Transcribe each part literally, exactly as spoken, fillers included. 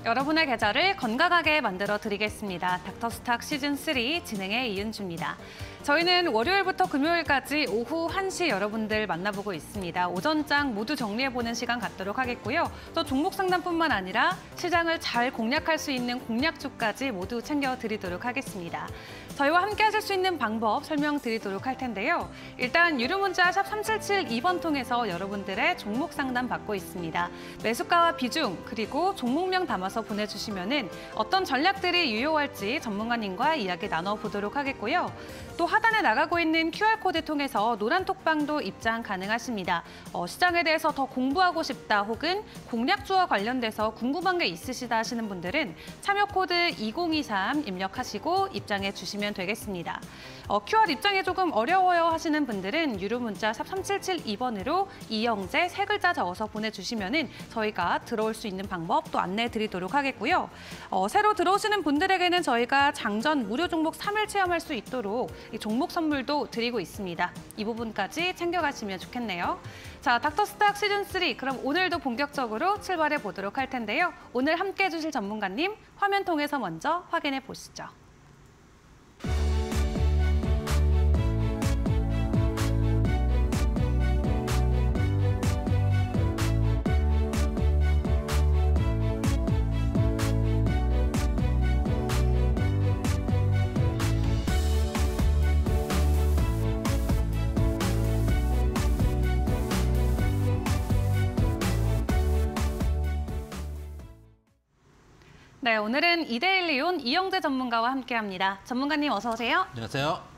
여러분의 계절을 건강하게 만들어 드리겠습니다. 닥터스탁 시즌 쓰리 진행의 이은주입니다. 저희는 월요일부터 금요일까지 오후 한 시 여러분들 만나보고 있습니다. 오전장 모두 정리해보는 시간 갖도록 하겠고요. 또 종목 상담뿐만 아니라 시장을 잘 공략할 수 있는 공략주까지 모두 챙겨드리도록 하겠습니다. 저희와 함께 하실 수 있는 방법 설명드리도록 할 텐데요. 일단 유료 문자 샵 삼칠칠이 번 통해서 여러분들의 종목 상담 받고 있습니다. 매수가와 비중 그리고 종목명 담아서 보내주시면은 어떤 전략들이 유효할지 전문가님과 이야기 나눠보도록 하겠고요. 또 하단에 나가고 있는 큐알코드 통해서 노란톡방도 입장 가능하십니다. 어, 시장에 대해서 더 공부하고 싶다 혹은 공략주와 관련돼서 궁금한 게 있으시다 하시는 분들은 참여 코드 이공이삼 입력하시고 입장해 주시면 되겠습니다. 어, 큐알 입장이 조금 어려워요 하시는 분들은 유료 문자 샵 삼칠칠이 번으로 이영재 세 글자 적어서 보내주시면은 저희가 들어올 수 있는 방법 또 안내해 드리도록 하겠고요. 어, 새로 들어오시는 분들에게는 저희가 장전 무료 종목 삼 일 체험할 수 있도록 이 종목 선물도 드리고 있습니다. 이 부분까지 챙겨가시면 좋겠네요. 자, 닥터스탁 시즌 쓰리 그럼 오늘도 본격적으로 출발해 보도록 할 텐데요. 오늘 함께 해주실 전문가님 화면 통해서 먼저 확인해 보시죠. 네, 오늘은 이데일리온 이영재 전문가와 함께합니다. 전문가님 어서 오세요. 안녕하세요.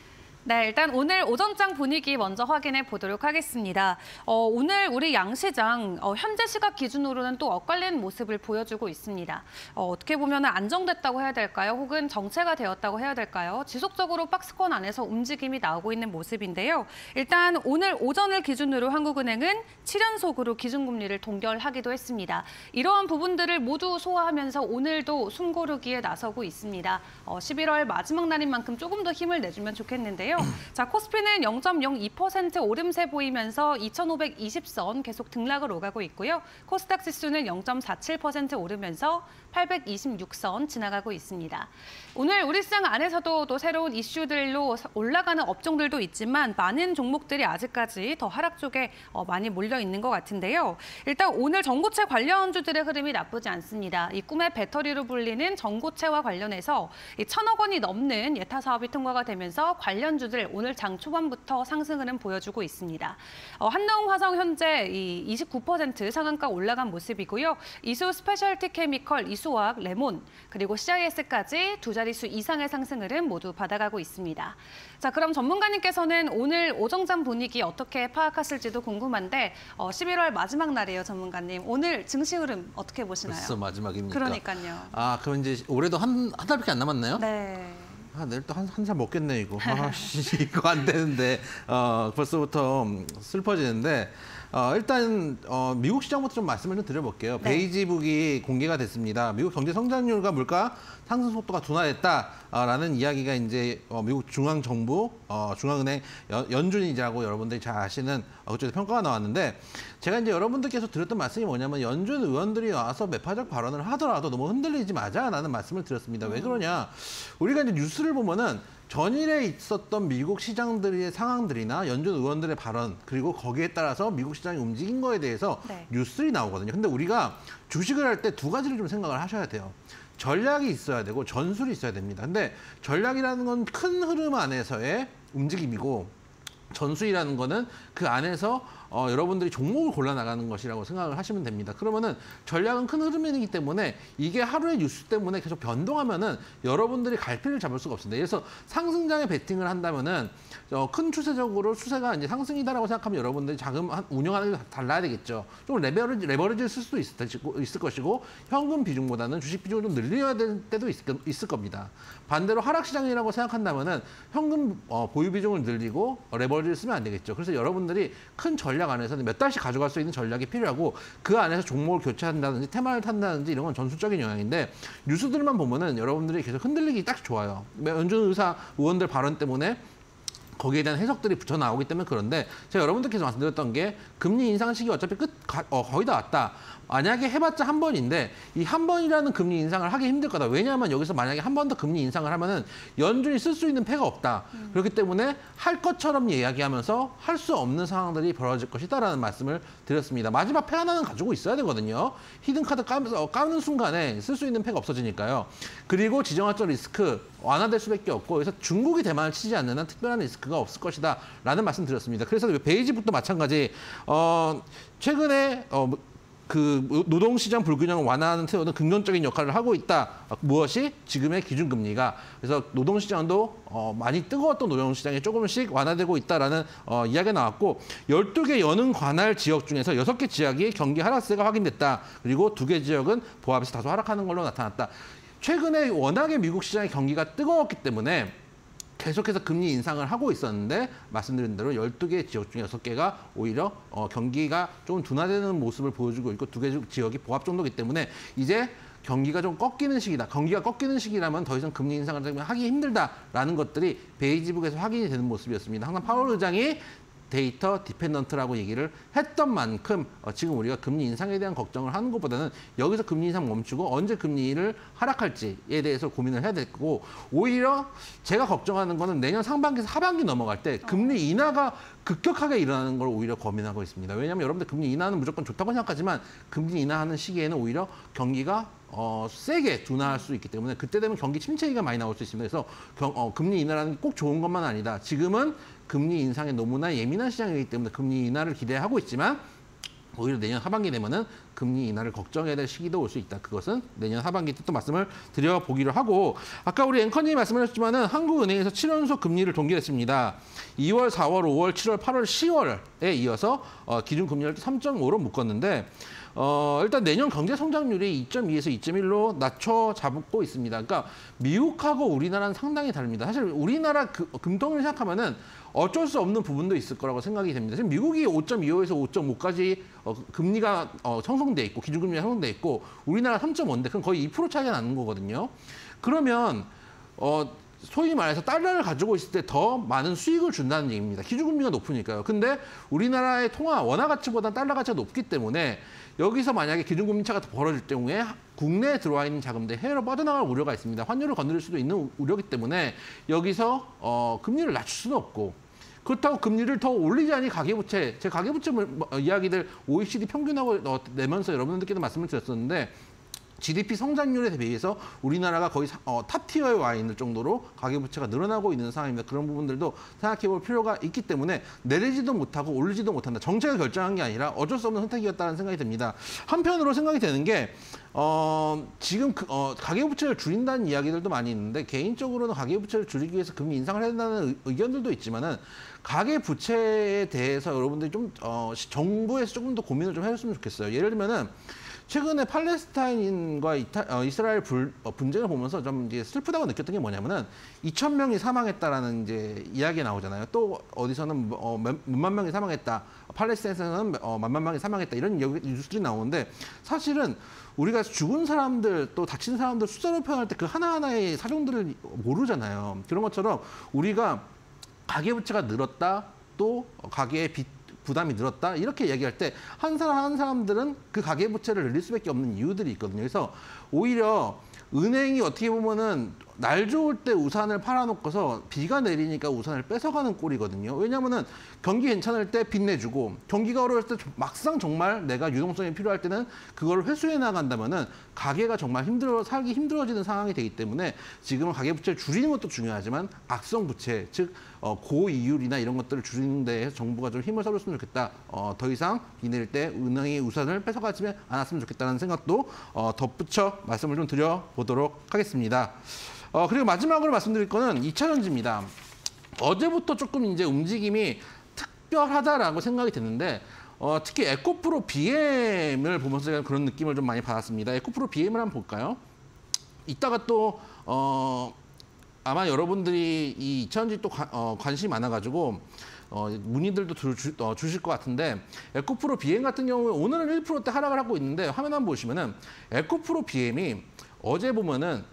네, 일단 오늘 오전장 분위기 먼저 확인해 보도록 하겠습니다. 어, 오늘 우리 양시장 어, 현재 시각 기준으로는 또 엇갈린 모습을 보여주고 있습니다. 어, 어떻게 보면 안정됐다고 해야 될까요? 혹은 정체가 되었다고 해야 될까요? 지속적으로 박스권 안에서 움직임이 나오고 있는 모습인데요. 일단 오늘 오전을 기준으로 한국은행은 칠 연속으로 기준금리를 동결하기도 했습니다. 이러한 부분들을 모두 소화하면서 오늘도 숨고르기에 나서고 있습니다. 어, 십일월 마지막 날인 만큼 조금 더 힘을 내주면 좋겠는데요. 자, 코스피는 영 점 영이 퍼센트 오름세 보이면서 이천오백이십 선 계속 등락을 오가고 있고요. 코스닥 지수는 영 점 사칠 퍼센트 오르면서 팔백이십육 선 지나가고 있습니다. 오늘 우리 시장 안에서도 또 새로운 이슈들로 올라가는 업종들도 있지만 많은 종목들이 아직까지 더 하락 쪽에 많이 몰려 있는 것 같은데요. 일단 오늘 전고체 관련주들의 흐름이 나쁘지 않습니다. 이 꿈의 배터리로 불리는 전고체와 관련해서 천억 원이 넘는 예타 사업이 통과가 되면서 관련주들 오늘 장 초반부터 상승 흐름 보여주고 있습니다. 어, 한농화성 현재 이 이십구 퍼센트 상한가 올라간 모습이고요. 이수 스페셜티 케미컬, 이수화학, 레몬, 그리고 씨아이에스까지 두 자릿수 이상의 상승 흐름 모두 받아가고 있습니다. 자, 그럼 전문가님께서는 오늘 오전장 분위기 어떻게 파악하실지도 궁금한데 어, 십일월 마지막 날이에요, 전문가님. 오늘 증시 흐름 어떻게 보시나요? 벌써 마지막입니까? 그러니까요. 아, 그럼 이제 올해도 한, 한 달밖에 안 남았나요? 네. 아, 내일 또 한 한 살 먹겠네 이거. 아, 씨, 이거 안 되는데 어, 벌써부터 슬퍼지는데 어, 일단 어, 미국 시장부터 좀 말씀을 좀 드려볼게요. 네. 베이지북이 공개가 됐습니다. 미국 경제 성장률과 물가 상승 속도가 둔화됐다라는 이야기가 이제 어, 미국 중앙 정부, 어, 중앙은행 연, 연준이라고 여러분들이 잘 아시는 어, 그쪽에서 평가가 나왔는데 제가 이제 여러분들께서 드렸던 말씀이 뭐냐면 연준 의원들이 나와서 매파적 발언을 하더라도 너무 흔들리지 마자라는 말씀을 드렸습니다. 음. 왜 그러냐? 우리가 이제 뉴스를 보면은 전일에 있었던 미국 시장들의 상황들이나 연준 의원들의 발언 그리고 거기에 따라서 미국 시장이 움직인 거에 대해서 네. 뉴스들이 나오거든요. 근데 우리가 주식을 할 때 두 가지를 좀 생각을 하셔야 돼요. 전략이 있어야 되고 전술이 있어야 됩니다. 근데 전략이라는 건 큰 흐름 안에서의 움직임이고 전술이라는 거는 그 안에서 어, 여러분들이 종목을 골라나가는 것이라고 생각을 하시면 됩니다. 그러면은 전략은 큰 흐름이기 때문에 이게 하루의 뉴스 때문에 계속 변동하면은 여러분들이 갈피를 잡을 수가 없습니다. 그래서 상승장에 베팅을 한다면은 어, 큰 추세적으로 추세가 이제 상승이다라고 생각하면 여러분들이 자금 운영하는 게 달라야 되겠죠. 좀 레버리지, 레버리지를 쓸 수도 있을, 있을 것이고 현금 비중보다는 주식 비중을 좀 늘려야 될 때도 있을, 있을 겁니다. 반대로 하락시장이라고 생각한다면은 현금 어, 보유 비중을 늘리고 어, 레버리지를 쓰면 안 되겠죠. 그래서 여러분들이 큰 전략 전략 안에서 몇 달씩 가져갈 수 있는 전략이 필요하고 그 안에서 종목을 교체한다든지 테마를 탄다든지 이런 건 전술적인 영향인데 뉴스들만 보면은 여러분들이 계속 흔들리기 딱 좋아요. 연준 의사 의원들 발언 때문에 거기에 대한 해석들이 붙여 나오기 때문에 그런데 제가 여러분들께서 말씀드렸던 게 금리 인상 시기 어차피 끝 가, 어, 거의 다 왔다. 만약에 해봤자 한 번인데 이 한 번이라는 금리 인상을 하기 힘들 거다. 왜냐하면 여기서 만약에 한 번 더 금리 인상을 하면은 연준이 쓸 수 있는 패가 없다. 음. 그렇기 때문에 할 것처럼 이야기하면서 할 수 없는 상황들이 벌어질 것이다라는 말씀을 드렸습니다. 마지막 패 하나는 가지고 있어야 되거든요. 히든 카드 까면서 까는 순간에 쓸 수 있는 패가 없어지니까요. 그리고 지정학적 리스크 완화될 수밖에 없고 그래서 중국이 대만을 치지 않는 한 특별한 리스크가 없을 것이다라는 말씀 드렸습니다. 그래서 베이지북도 마찬가지. 어, 최근에 어, 그 노동시장 불균형을 완화하는 태도는 긍정적인 역할을 하고 있다. 무엇이? 지금의 기준금리가. 그래서 노동시장도 어, 많이 뜨거웠던 노동시장이 조금씩 완화되고 있다라는 어, 이야기가 나왔고 열두 개 연은 관할 지역 중에서 여섯 개 지역이 경기 하락세가 확인됐다. 그리고 두 개 지역은 보합에서 다소 하락하는 걸로 나타났다. 최근에 워낙에 미국 시장의 경기가 뜨거웠기 때문에 계속해서 금리 인상을 하고 있었는데 말씀드린 대로 열두 개 지역 중에 여섯 개가 오히려 어, 경기가 좀 둔화되는 모습을 보여주고 있고 두 개 지역이 보합 정도이기 때문에 이제 경기가 좀 꺾이는 시기다. 경기가 꺾이는 시기라면 더 이상 금리 인상을 하기 힘들다라는 것들이 베이지북에서 확인이 되는 모습이었습니다. 항상 파월 의장이 데이터 디펜던트라고 얘기를 했던 만큼 어, 지금 우리가 금리 인상에 대한 걱정을 하는 것보다는 여기서 금리 인상 멈추고 언제 금리를 하락할지에 대해서 고민을 해야 될 거고 오히려 제가 걱정하는 거는 내년 상반기에서 하반기 넘어갈 때 금리 인하가 급격하게 일어나는 걸 오히려 고민하고 있습니다. 왜냐하면 여러분들 금리 인하는 무조건 좋다고 생각하지만 금리 인하하는 시기에는 오히려 경기가 어, 세게 둔화할 수 있기 때문에 그때 되면 경기 침체기가 많이 나올 수 있습니다. 그래서 경, 어, 금리 인하라는 게 꼭 좋은 것만 아니다. 지금은 금리 인상에 너무나 예민한 시장이기 때문에 금리 인하를 기대하고 있지만 오히려 내년 하반기 되면은 금리 인하를 걱정해야 될 시기도 올 수 있다. 그것은 내년 하반기 때 또 말씀을 드려보기로 하고 아까 우리 앵커님이 말씀하셨지만은 한국은행에서 칠 연속 금리를 동결했습니다. 이월, 사월, 오월, 칠월, 팔월, 시월에 이어서 어, 기준금리를 삼 점 오로 묶었는데 어, 일단 내년 경제 성장률이 이 점 이에서 이 점 일로 낮춰 잡고 있습니다. 그러니까 미국하고 우리나라는 상당히 다릅니다. 사실 우리나라 그, 금통을 생각하면은 어쩔 수 없는 부분도 있을 거라고 생각이 됩니다. 지금 미국이 오 점 이오에서 오 점 오까지 어, 금리가 어, 형성돼 있고 기준금리가 형성돼 있고 우리나라 삼 점 오인데 그럼 거의 이 퍼센트 차이가 나는 거거든요. 그러면 어, 소위 말해서 달러를 가지고 있을 때 더 많은 수익을 준다는 얘기입니다. 기준금리가 높으니까요. 근데 우리나라의 통화 원화 가치보다 달러 가치가 높기 때문에 여기서 만약에 기준금리 차가 더 벌어질 경우에 국내에 들어와 있는 자금들이 해외로 빠져나갈 우려가 있습니다. 환율을 건드릴 수도 있는 우려이기 때문에 여기서 어, 금리를 낮출 수는 없고 그렇다고 금리를 더 올리자니 가계부채, 제 가계부채 이야기들 오이시디 평균하고 내면서 여러분들께도 말씀을 드렸었는데 지디피 성장률에 비해서 우리나라가 거의 어, 탑티어에 와 있는 정도로 가계부채가 늘어나고 있는 상황입니다. 그런 부분들도 생각해 볼 필요가 있기 때문에 내리지도 못하고 올리지도 못한다. 정책을 결정한 게 아니라 어쩔 수 없는 선택이었다는 생각이 듭니다. 한편으로 생각이 되는 게 어, 지금 그, 어, 가계부채를 줄인다는 이야기들도 많이 있는데 개인적으로는 가계부채를 줄이기 위해서 금리 인상을 해야 된다는 의견들도 있지만은 가계부채에 대해서 여러분들이 좀 어, 정부에서 조금 더 고민을 좀 해줬으면 좋겠어요. 예를 들면은 최근에 팔레스타인과 이타, 어, 이스라엘 불, 어, 분쟁을 보면서 좀 이제 슬프다고 느꼈던 게 뭐냐면은 이천 명이 사망했다라는 이제 이야기가 나오잖아요. 또 어디서는 어, 몇, 몇만 명이 사망했다. 팔레스타인에서는 어, 만만 명이 사망했다. 이런 뉴스들이 나오는데 사실은 우리가 죽은 사람들 또 다친 사람들 숫자로 표현할 때 그 하나하나의 사정들을 모르잖아요. 그런 것처럼 우리가 가계부채가 늘었다. 또 가계의 빚 부담이 늘었다 이렇게 얘기할 때 한 사람 한 사람들은 그 가계부채를 늘릴 수밖에 없는 이유들이 있거든요. 그래서 오히려 은행이 어떻게 보면은 날 좋을 때 우산을 팔아놓고서 비가 내리니까 우산을 뺏어가는 꼴이거든요. 왜냐하면은 경기 괜찮을 때 빚 내주고 경기가 어려울 때 막상 정말 내가 유동성이 필요할 때는 그걸 회수해 나간다면은 가계가 정말 힘들어 살기 힘들어지는 상황이 되기 때문에 지금은 가계부채를 줄이는 것도 중요하지만 악성 부채 즉 어, 고이율이나 이런 것들을 줄이는 데 정부가 좀 힘을 써줬으면 좋겠다. 어, 더 이상 비 내릴 때 은행의 우산을 뺏어가지 않았으면 좋겠다는 생각도 어, 덧붙여 말씀을 좀 드려보도록 하겠습니다. 어, 그리고 마지막으로 말씀드릴 거는 이 차 전지입니다. 어제부터 조금 이제 움직임이 특별하다라고 생각이 됐는데, 어, 특히 에코프로 비엠을 보면서 그런 느낌을 좀 많이 받았습니다. 에코프로 비엠을 한번 볼까요? 이따가 또, 어, 아마 여러분들이 이 이 차 전지 또 관, 어, 관심이 많아가지고, 어, 문의들도 주, 주, 어, 주실 것 같은데, 에코프로 비엠 같은 경우에 오늘은 일 퍼센트대 하락을 하고 있는데, 화면 한번 보시면은, 에코프로 비엠이 어제 보면은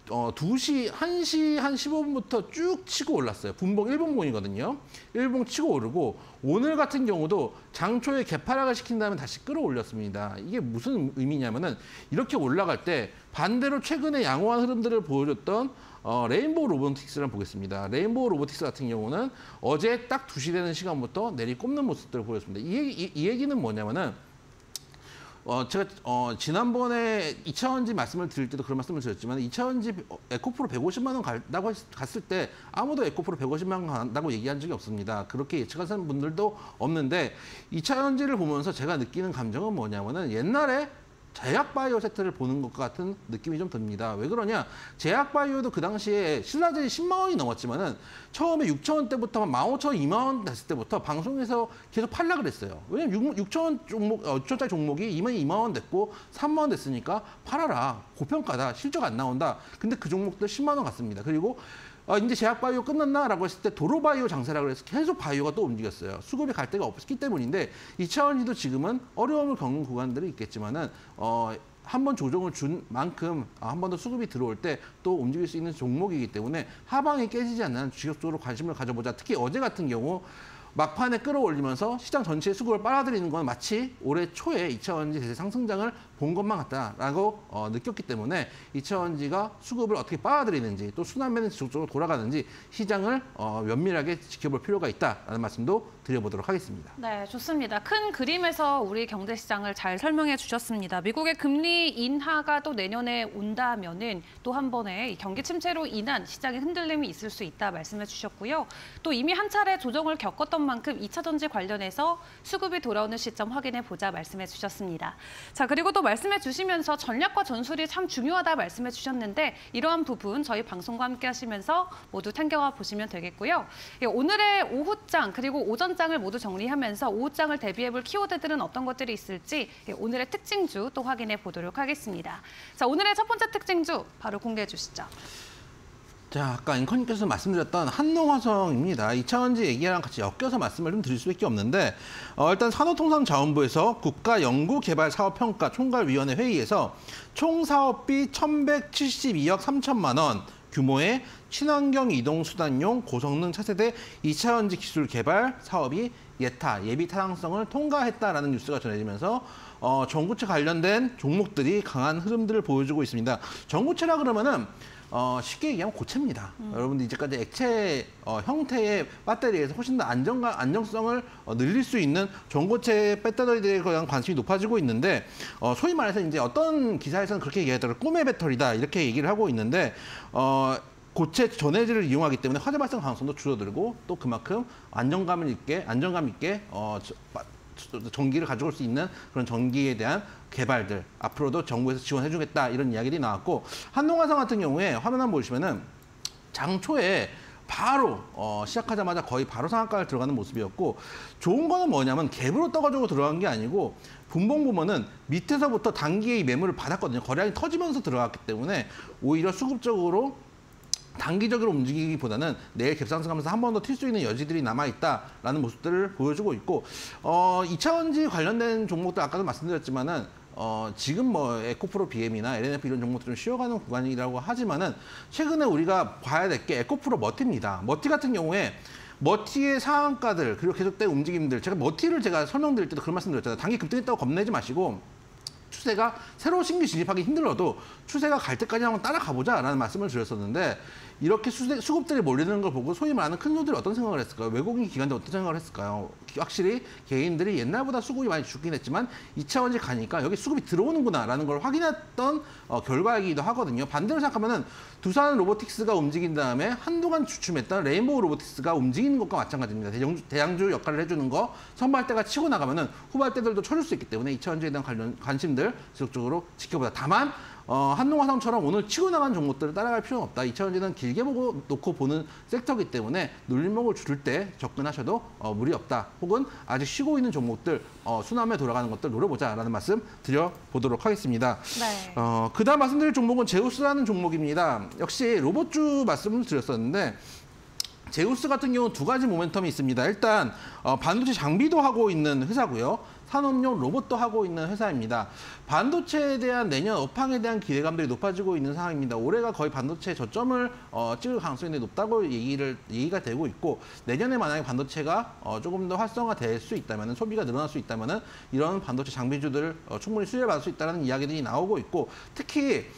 어, 두 시, 한 시 한 십오 분부터 쭉 치고 올랐어요. 분봉 일봉봉이거든요. 일봉 치고 오르고 오늘 같은 경우도 장초에 개파락을 시킨 다음에 다시 끌어올렸습니다. 이게 무슨 의미냐면은 이렇게 올라갈 때 반대로 최근에 양호한 흐름들을 보여줬던 어, 레인보우 로보틱스를 보겠습니다. 레인보우 로보틱스 같은 경우는 어제 딱 두 시 되는 시간부터 내리꼽는 모습들을 보였습니다. 이, 얘기, 이, 이 얘기는 뭐냐면은 어, 제가, 어, 지난번에 이차원지 말씀을 드릴 때도 그런 말씀을 드렸지만, 이차원지 에코프로 백오십만 원 간다고 갔을 때 아무도 에코프로 백오십만 원 간다고 얘기한 적이 없습니다. 그렇게 예측하시는 분들도 없는데, 이차원지를 보면서 제가 느끼는 감정은 뭐냐면은 옛날에 제약바이오 세트를 보는 것 같은 느낌이 좀 듭니다. 왜 그러냐? 제약바이오도 그 당시에 신라젠이 십만 원이 넘었지만은 처음에 육천 원대부터 만 오천 원, 이만 원 됐을 때부터 방송에서 계속 팔라 그랬어요. 왜냐면 육천 원 종목, 어, 육천 원짜리 종목이 이만, 이만 원 됐고 삼만 원 됐으니까 팔아라. 고평가다. 실적 안 나온다. 근데 그 종목들 십만 원 갔습니다. 그리고 아, 이제 제약바이오 끝났나라고 했을 때 도로바이오 장세라고 해서 계속 바이오가 또 움직였어요. 수급이 갈 데가 없기 때문인데 이차원지도 지금은 어려움을 겪는 구간들이 있겠지만은 어, 한 번 조정을 준 만큼 한 번 더 수급이 들어올 때 또 움직일 수 있는 종목이기 때문에 하방이 깨지지 않는 지속적으로 관심을 가져보자. 특히 어제 같은 경우 막판에 끌어올리면서 시장 전체의 수급을 빨아들이는 건 마치 올해 초에 이차원지 대세 상승장을 본 것만 같다라고 어, 느꼈기 때문에 이차원지가 수급을 어떻게 빨아들이는지 또 순환매는 지속적으로 돌아가는지 시장을 어, 면밀하게 지켜볼 필요가 있다라는 말씀도 드려보도록 하겠습니다. 네, 좋습니다. 큰 그림에서 우리 경제 시장을 잘 설명해 주셨습니다. 미국의 금리 인하가 또 내년에 온다면은 또 한 번에 이 경기 침체로 인한 시장의 흔들림이 있을 수 있다 말씀해 주셨고요. 또 이미 한 차례 조정을 겪었던 만큼 이차전지 관련해서 수급이 돌아오는 시점 확인해 보자 말씀해 주셨습니다. 자, 그리고 또 말씀해 주시면서 전략과 전술이 참 중요하다 말씀해 주셨는데 이러한 부분 저희 방송과 함께 하시면서 모두 챙겨와 보시면 되겠고요. 예, 오늘의 오후장 그리고 오전장을 모두 정리하면서 오후장을 대비해볼 키워드들은 어떤 것들이 있을지 예, 오늘의 특징주 또 확인해 보도록 하겠습니다. 자, 오늘의 첫 번째 특징주 바로 공개해 주시죠. 자, 아까 앵커님께서 말씀드렸던 한농화성입니다. 이차원지 얘기랑 같이 엮여서 말씀을 좀 드릴 수밖에 없는데 어, 일단 산업통상자원부에서 국가연구개발사업평가 총괄위원회 회의에서 총 사업비 천백칠십이억 삼천만 원 규모의 친환경 이동수단용 고성능 차세대 이차원지 기술 개발 사업이 예타, 예비 타당성을 통과했다라는 뉴스가 전해지면서 어, 전구체 관련된 종목들이 강한 흐름들을 보여주고 있습니다. 전구체라 그러면은 어, 쉽게 얘기하면 고체입니다. 음. 여러분들 이제까지 액체 어, 형태의 배터리에서 훨씬 더 안정감, 안정성을 어, 늘릴 수 있는 전고체 배터리들에 대한 관심이 높아지고 있는데 어, 소위 말해서 이제 어떤 기사에서는 그렇게 얘기하더라고요. 꿈의 배터리다 이렇게 얘기를 하고 있는데 어, 고체 전해질을 이용하기 때문에 화재 발생 가능성도 줄어들고 또 그만큼 안정감을 있게 안정감 있게 어, 저, 전기를 가져올 수 있는 그런 전기에 대한 개발들 앞으로도 정부에서 지원해주겠다 이런 이야기들이 나왔고 한농화성 같은 경우에 화면 한번 보시면은 장초에 바로 어, 시작하자마자 거의 바로 상한가를 들어가는 모습이었고 좋은 거는 뭐냐면 갭으로 떠가지고 들어간 게 아니고 분봉 보면은 밑에서부터 단기의 매물을 받았거든요. 거래량이 터지면서 들어갔기 때문에 오히려 수급적으로 단기적으로 움직이기보다는 내일 갭상승하면서 한 번 더 튈 수 있는 여지들이 남아있다라는 모습들을 보여주고 있고 어, 이차원지 관련된 종목들 아까도 말씀드렸지만은 어, 지금 뭐 에코프로 비엠이나 엘엔에프 이런 종목들은 쉬어가는 구간이라고 하지만은 최근에 우리가 봐야 될 게 에코프로 머티입니다. 머티 같은 경우에 머티의 상한가들 그리고 계속된 움직임들 제가 머티를 제가 설명드릴 때도 그런 말씀드렸잖아요. 단기 급등했다고 겁내지 마시고 추세가 새로 신규 진입하기 힘들어도 추세가 갈 때까지 한번 따라가보자라는 말씀을 드렸었는데 이렇게 수세, 수급들이 몰리는 걸 보고 소위 말하는 큰 손들이 어떤 생각을 했을까요? 외국인 기관들이 어떤 생각을 했을까요? 확실히 개인들이 옛날보다 수급이 많이 죽긴 했지만 이차원지 가니까 여기 수급이 들어오는구나라는 걸 확인했던 어, 결과이기도 하거든요. 반대로 생각하면은 두산 로보틱스가 움직인 다음에 한동안 주춤했던 레인보우 로보틱스가 움직이는 것과 마찬가지입니다. 대장주, 대장주 역할을 해주는 거 선발대가 치고 나가면은 후발대들도 쳐줄 수 있기 때문에 이차원지에 대한 관련, 관심들 지속적으로 지켜보자. 다만 어, 한농화성처럼 오늘 치고 나간 종목들을 따라갈 필요는 없다. 이차원지는 길게 보고 놓고 보는 섹터이기 때문에 눌림목을 줄일 때 접근하셔도 어, 무리 없다. 혹은 아직 쉬고 있는 종목들 어, 순환매 돌아가는 것들 노려보자라는 말씀 드려보도록 하겠습니다. 네. 어, 그다음 말씀드릴 종목은 제우스라는 종목입니다. 역시 로봇주 말씀을 드렸었는데 제우스 같은 경우 두 가지 모멘텀이 있습니다. 일단 어, 반도체 장비도 하고 있는 회사고요. 산업용 로봇도 하고 있는 회사입니다. 반도체에 대한 내년 업황에 대한 기대감들이 높아지고 있는 상황입니다. 올해가 거의 반도체 저점을 어, 찍을 가능성이 높다고 얘기를 얘기가 되고 있고, 내년에 만약에 반도체가 어, 조금 더 활성화될 수 있다면, 소비가 늘어날 수 있다면 이런 반도체 장비주들을 어, 충분히 수혜를 받을 수 있다는 이야기들이 나오고 있고, 특히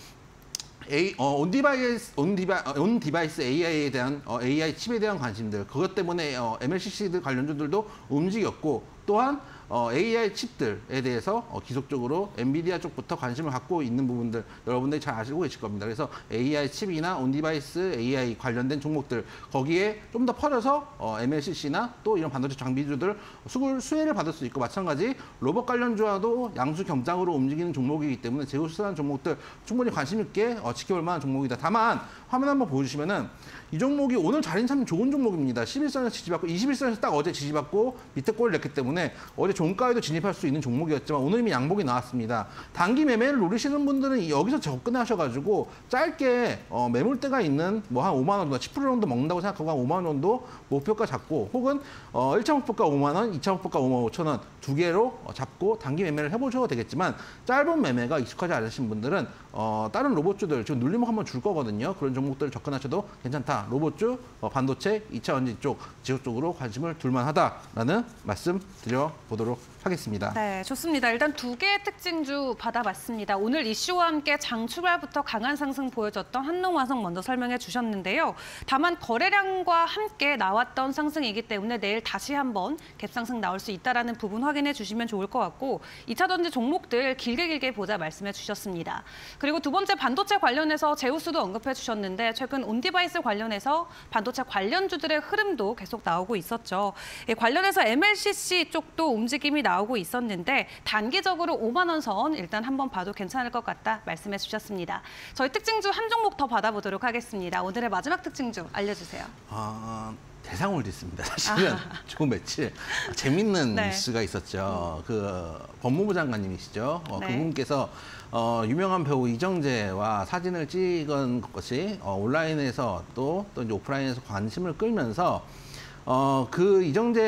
A, 어, 온디바이스, 온디바, 어, 온디바이스 에이아이에 대한 어, 에이아이 칩에 대한 관심들, 그것 때문에 어, 엠엘씨씨 관련주들도 움직였고, 또한 어, 에이아이 칩들에 대해서 어, 기속적으로 엔비디아 쪽부터 관심을 갖고 있는 부분들 여러분들이 잘 아시고 계실 겁니다. 그래서 에이아이 칩이나 온디바이스 에이아이 관련된 종목들, 거기에 좀 더 퍼져서 어, 엠엘씨씨나 또 이런 반도체 장비주들 수글 수혜를 받을 수 있고, 마찬가지 로봇 관련주와도 양수 겸장으로 움직이는 종목이기 때문에 제우스한 종목들 충분히 관심 있게 어, 지켜볼 만한 종목이다. 다만 화면 한번 보여주시면은 이 종목이 오늘 자리는 참 좋은 종목입니다. 십일 선에서 지지받고 이십일 선에서 딱 어제 지지받고 밑에 골을 냈기 때문에 어제 종가에도 진입할 수 있는 종목이었지만 오늘 이미 양봉이 나왔습니다. 단기 매매를 노리시는 분들은 여기서 접근하셔가지고 짧게 어, 매물대가 있는 뭐 한 오만 원 정도, 십 퍼센트 정도 먹는다고 생각하고 한 오만 원 정도 목표가 잡고, 혹은 어, 일 차 목표가 오만 원, 이 차 목표가 오만 오천 원 두 개로 잡고 단기 매매를 해보셔도 되겠지만, 짧은 매매가 익숙하지 않으신 분들은 어, 다른 로봇주들 지금 눌리목 한번 줄 거거든요. 그런 종목들을 접근하셔도 괜찮다. 로봇주, 어, 반도체, 이 차 전지 쪽, 지역 쪽으로 관심을 둘만하다라는 말씀 드려보도록 하겠습니다. 네, 좋습니다. 일단 두 개의 특징주 받아봤습니다. 오늘 이슈와 함께 장 출발부터 강한 상승 보여줬던 한농화성 먼저 설명해 주셨는데요. 다만 거래량과 함께 나왔던 상승이기 때문에 내일 다시 한번 갭상승 나올 수 있다는 부분 확인해 주시면 좋을 것 같고, 이 차 전지 종목들 길게 길게 보자 말씀해 주셨습니다. 그리고 두 번째 반도체 관련해서 제우스도 언급해 주셨는데, 최근 온디바이스 관련해서 반도체 관련주들의 흐름도 계속 나오고 있었죠. 예, 관련해서 엠엘씨씨 쪽도 움직임이 나오고 있었는데, 단기적으로 오만 원 선 일단 한번 봐도 괜찮을 것 같다 말씀해 주셨습니다. 저희 특징주 한 종목 더 받아보도록 하겠습니다. 오늘의 마지막 특징주 알려주세요. 아... 대상홀딩스입니다. 사실은 아. 조금 며칠 재밌는 네. 뉴스가 있었죠. 그 법무부 장관님이시죠. 어, 네. 그분께서 어, 유명한 배우 이정재와 사진을 찍은 것이 어, 온라인에서 또, 또 이제 오프라인에서 관심을 끌면서 어, 그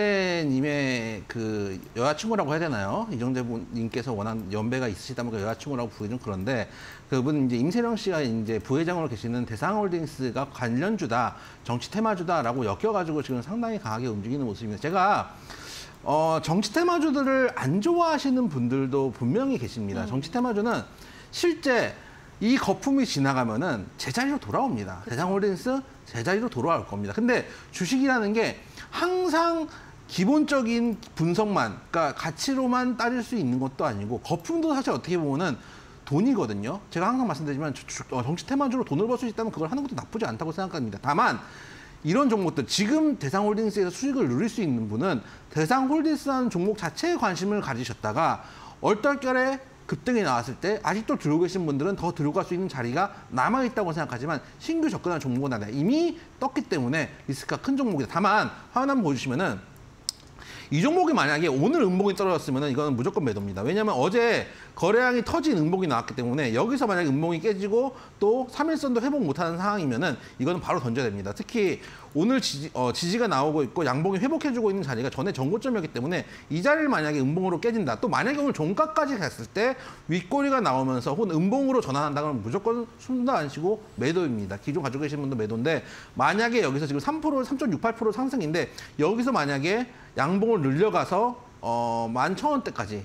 이정재님의 그 여자친구라고 해야 되나요? 이정재님께서 워낙 연배가 있으시다 보니까 여자친구라고 부르기 좀 그런데, 그분 이제 임세령 씨가 이제 부회장으로 계시는 대상홀딩스가 관련주다, 정치 테마주다라고 엮여가지고 지금 상당히 강하게 움직이는 모습입니다. 제가 어, 정치 테마주들을 안 좋아하시는 분들도 분명히 계십니다. 음. 정치 테마주는 실제 이 거품이 지나가면은 제자리로 돌아옵니다. 그렇죠. 대상홀딩스 제자리로 돌아올 겁니다. 근데 주식이라는 게 항상 기본적인 분석만, 그러니까 가치로만 따질 수 있는 것도 아니고, 거품도 사실 어떻게 보면은 돈이거든요. 제가 항상 말씀드리지만 정치 테마주로 돈을 벌 수 있다면 그걸 하는 것도 나쁘지 않다고 생각합니다. 다만 이런 종목들, 지금 대상홀딩스에서 수익을 누릴 수 있는 분은 대상홀딩스라는 종목 자체에 관심을 가지셨다가 얼떨결에 급등이 나왔을 때 아직도 들고 계신 분들은 더 들고 갈 수 있는 자리가 남아있다고 생각하지만, 신규 접근한 종목은 아니라 이미 떴기 때문에 리스크가 큰 종목이다. 다만 화면 한번 보여주시면은 이 종목이 만약에 오늘 음봉이 떨어졌으면 이거는 무조건 매도입니다. 왜냐하면 어제 거래량이 터진 음봉이 나왔기 때문에 여기서 만약에 음봉이 깨지고 또 삼 일선도 회복 못하는 상황이면은 이거는 바로 던져야 됩니다. 특히 오늘 지지, 어, 지지가 나오고 있고 양봉이 회복해주고 있는 자리가 전에 전고점이었기 때문에 이 자리를 만약에 음봉으로 깨진다. 또 만약에 오늘 종가까지 갔을 때 윗꼬리가 나오면서 혹은 음봉으로 전환한다 그러면 무조건 숨도 안 쉬고 매도입니다. 기존 가지고 계신 분도 매도인데, 만약에 여기서 지금 삼 퍼센트, 삼 점 육팔 퍼센트 상승인데 여기서 만약에 양봉을 늘려가서 어, 만 천 원대까지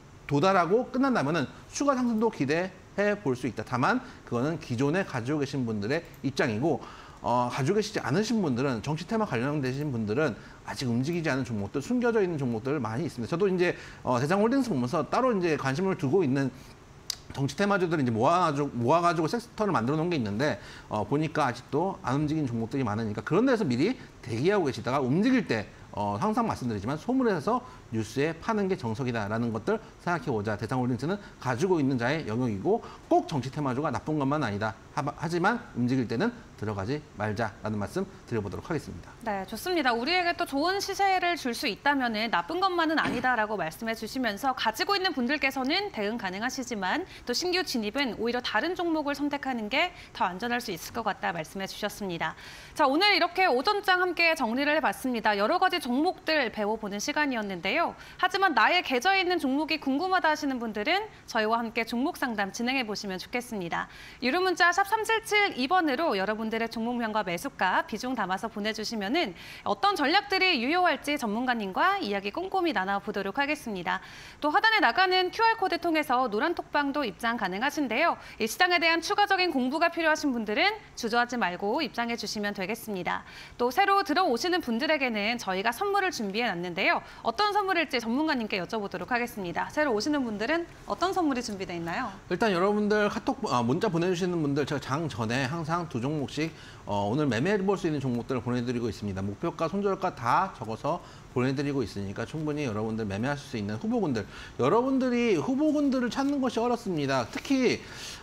도달하고 끝난다면은 추가 상승도 기대해 볼 수 있다. 다만 그거는 기존에 가지고 계신 분들의 입장이고, 어, 가지고 계시지 않으신 분들은, 정치 테마 관련되신 분들은 아직 움직이지 않은 종목들, 숨겨져 있는 종목들 많이 있습니다. 저도 이제 어, 대상홀딩스 보면서 따로 이제 관심을 두고 있는 정치 테마주들을 이제 모아가지고, 모아가지고 섹터를 만들어 놓은 게 있는데, 어, 보니까 아직도 안 움직이는 종목들이 많으니까 그런 데서 미리 대기하고 계시다가 움직일 때, 어, 항상 말씀드리지만 소문에서 뉴스에 파는 게 정석이다라는 것들 생각해보자. 대상홀딩스는 가지고 있는 자의 영역이고, 꼭 정치 테마주가 나쁜 것만 아니다. 하지만 움직일 때는 들어가지 말자라는 말씀 드려보도록 하겠습니다. 네, 좋습니다. 우리에게 또 좋은 시세를 줄 수 있다면 나쁜 것만은 아니다라고 말씀해 주시면서, 가지고 있는 분들께서는 대응 가능하시지만 또 신규 진입은 오히려 다른 종목을 선택하는 게 더 안전할 수 있을 것 같다 말씀해 주셨습니다. 자, 오늘 이렇게 오전장 함께 정리를 해봤습니다. 여러 가지 종목들 배워보는 시간이었는데요. 있는데요. 하지만 나의 계좌에 있는 종목이 궁금하다 하시는 분들은 저희와 함께 종목 상담 진행해 보시면 좋겠습니다. 유료 문자 샵 삼칠칠이 번으로 여러분들의 종목명과 매수가, 비중 담아서 보내주시면은 어떤 전략들이 유효할지 전문가님과 이야기 꼼꼼히 나눠보도록 하겠습니다. 또 하단에 나가는 큐알코드 통해서 노란톡방도 입장 가능하신데요. 이 시장에 대한 추가적인 공부가 필요하신 분들은 주저하지 말고 입장해 주시면 되겠습니다. 또 새로 들어오시는 분들에게는 저희가 선물을 준비해 놨는데요. 어떤 선물일지 전문가님께 여쭤보도록 하겠습니다. 새로 오시는 분들은 어떤 선물이 준비되어 있나요? 일단 여러분들 카톡 아, 문자 보내주시는 분들 제가 장 전에 항상 두 종목씩 어, 오늘 매매해 볼 수 있는 종목들을 보내드리고 있습니다. 목표가, 손절가 다 적어서 보내드리고 있으니까 충분히 여러분들 매매하실 수 있는 후보군들, 여러분들이 후보군들을 찾는 것이 어렵습니다. 특히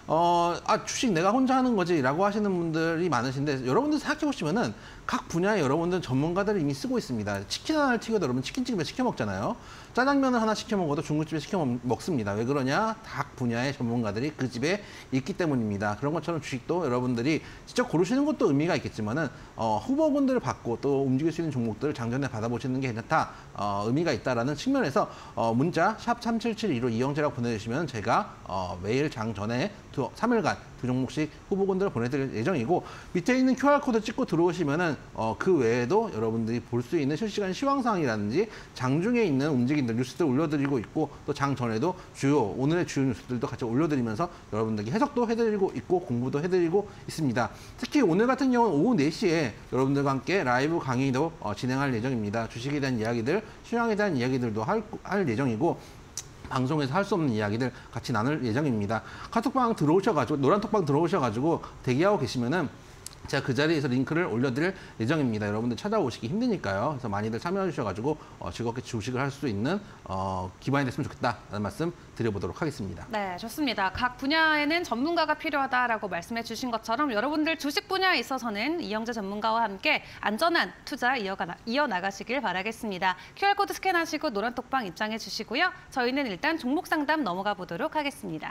어, 아, 주식 내가 혼자 하는 거지 라고 하시는 분들이 많으신데, 여러분들 생각해 보시면은 각 분야에 여러분들 전문가들이 이미 쓰고 있습니다. 치킨 하나를 튀겨도 여러분 치킨집에 시켜 먹잖아요. 짜장면을 하나 시켜 먹어도 중국집에 시켜 먹습니다. 왜 그러냐? 각 분야의 전문가들이 그 집에 있기 때문입니다. 그런 것처럼 주식도 여러분들이 직접 고르시는 것도 의미가 있겠지만은 어, 후보군들을 받고 또 움직일 수 있는 종목들을 장전에 받아보시는 게 괜찮다, 어, 의미가 있다라는 측면에서 어, 문자 샵 삼칠칠이로 이영재라고 보내주시면 제가 어, 매일 장전에 두, 삼 일간 두 종목씩 후보군들을 보내드릴 예정이고, 밑에 있는 큐알코드 찍고 들어오시면은 어, 그 외에도 여러분들이 볼 수 있는 실시간 시황상이라든지 장중에 있는 움직임들, 뉴스들 올려드리고 있고, 또 장 전에도 주요 오늘의 주요 뉴스들도 같이 올려드리면서 여러분들께 해석도 해드리고 있고 공부도 해드리고 있습니다. 특히 오늘 같은 경우는 오후 네 시에 여러분들과 함께 라이브 강의도 어, 진행할 예정입니다. 주식에 대한 이야기들, 시황에 대한 이야기들도 할, 할 예정이고, 방송에서 할 수 없는 이야기들 같이 나눌 예정입니다. 카톡방 들어오셔가지고, 노란톡방 들어오셔가지고 대기하고 계시면은 제가 그 자리에서 링크를 올려드릴 예정입니다. 여러분들 찾아오시기 힘드니까요. 그래서 많이들 참여해 주셔가지고 어, 즐겁게 주식을 할 수 있는 어, 기반이 됐으면 좋겠다라는 말씀 드려보도록 하겠습니다. 네, 좋습니다. 각 분야에는 전문가가 필요하다라고 말씀해 주신 것처럼 여러분들 주식 분야에 있어서는 이영재 전문가와 함께 안전한 투자 이어가, 이어나가시길 바라겠습니다. 큐알코드 스캔하시고 노란톡방 입장해 주시고요. 저희는 일단 종목 상담 넘어가 보도록 하겠습니다.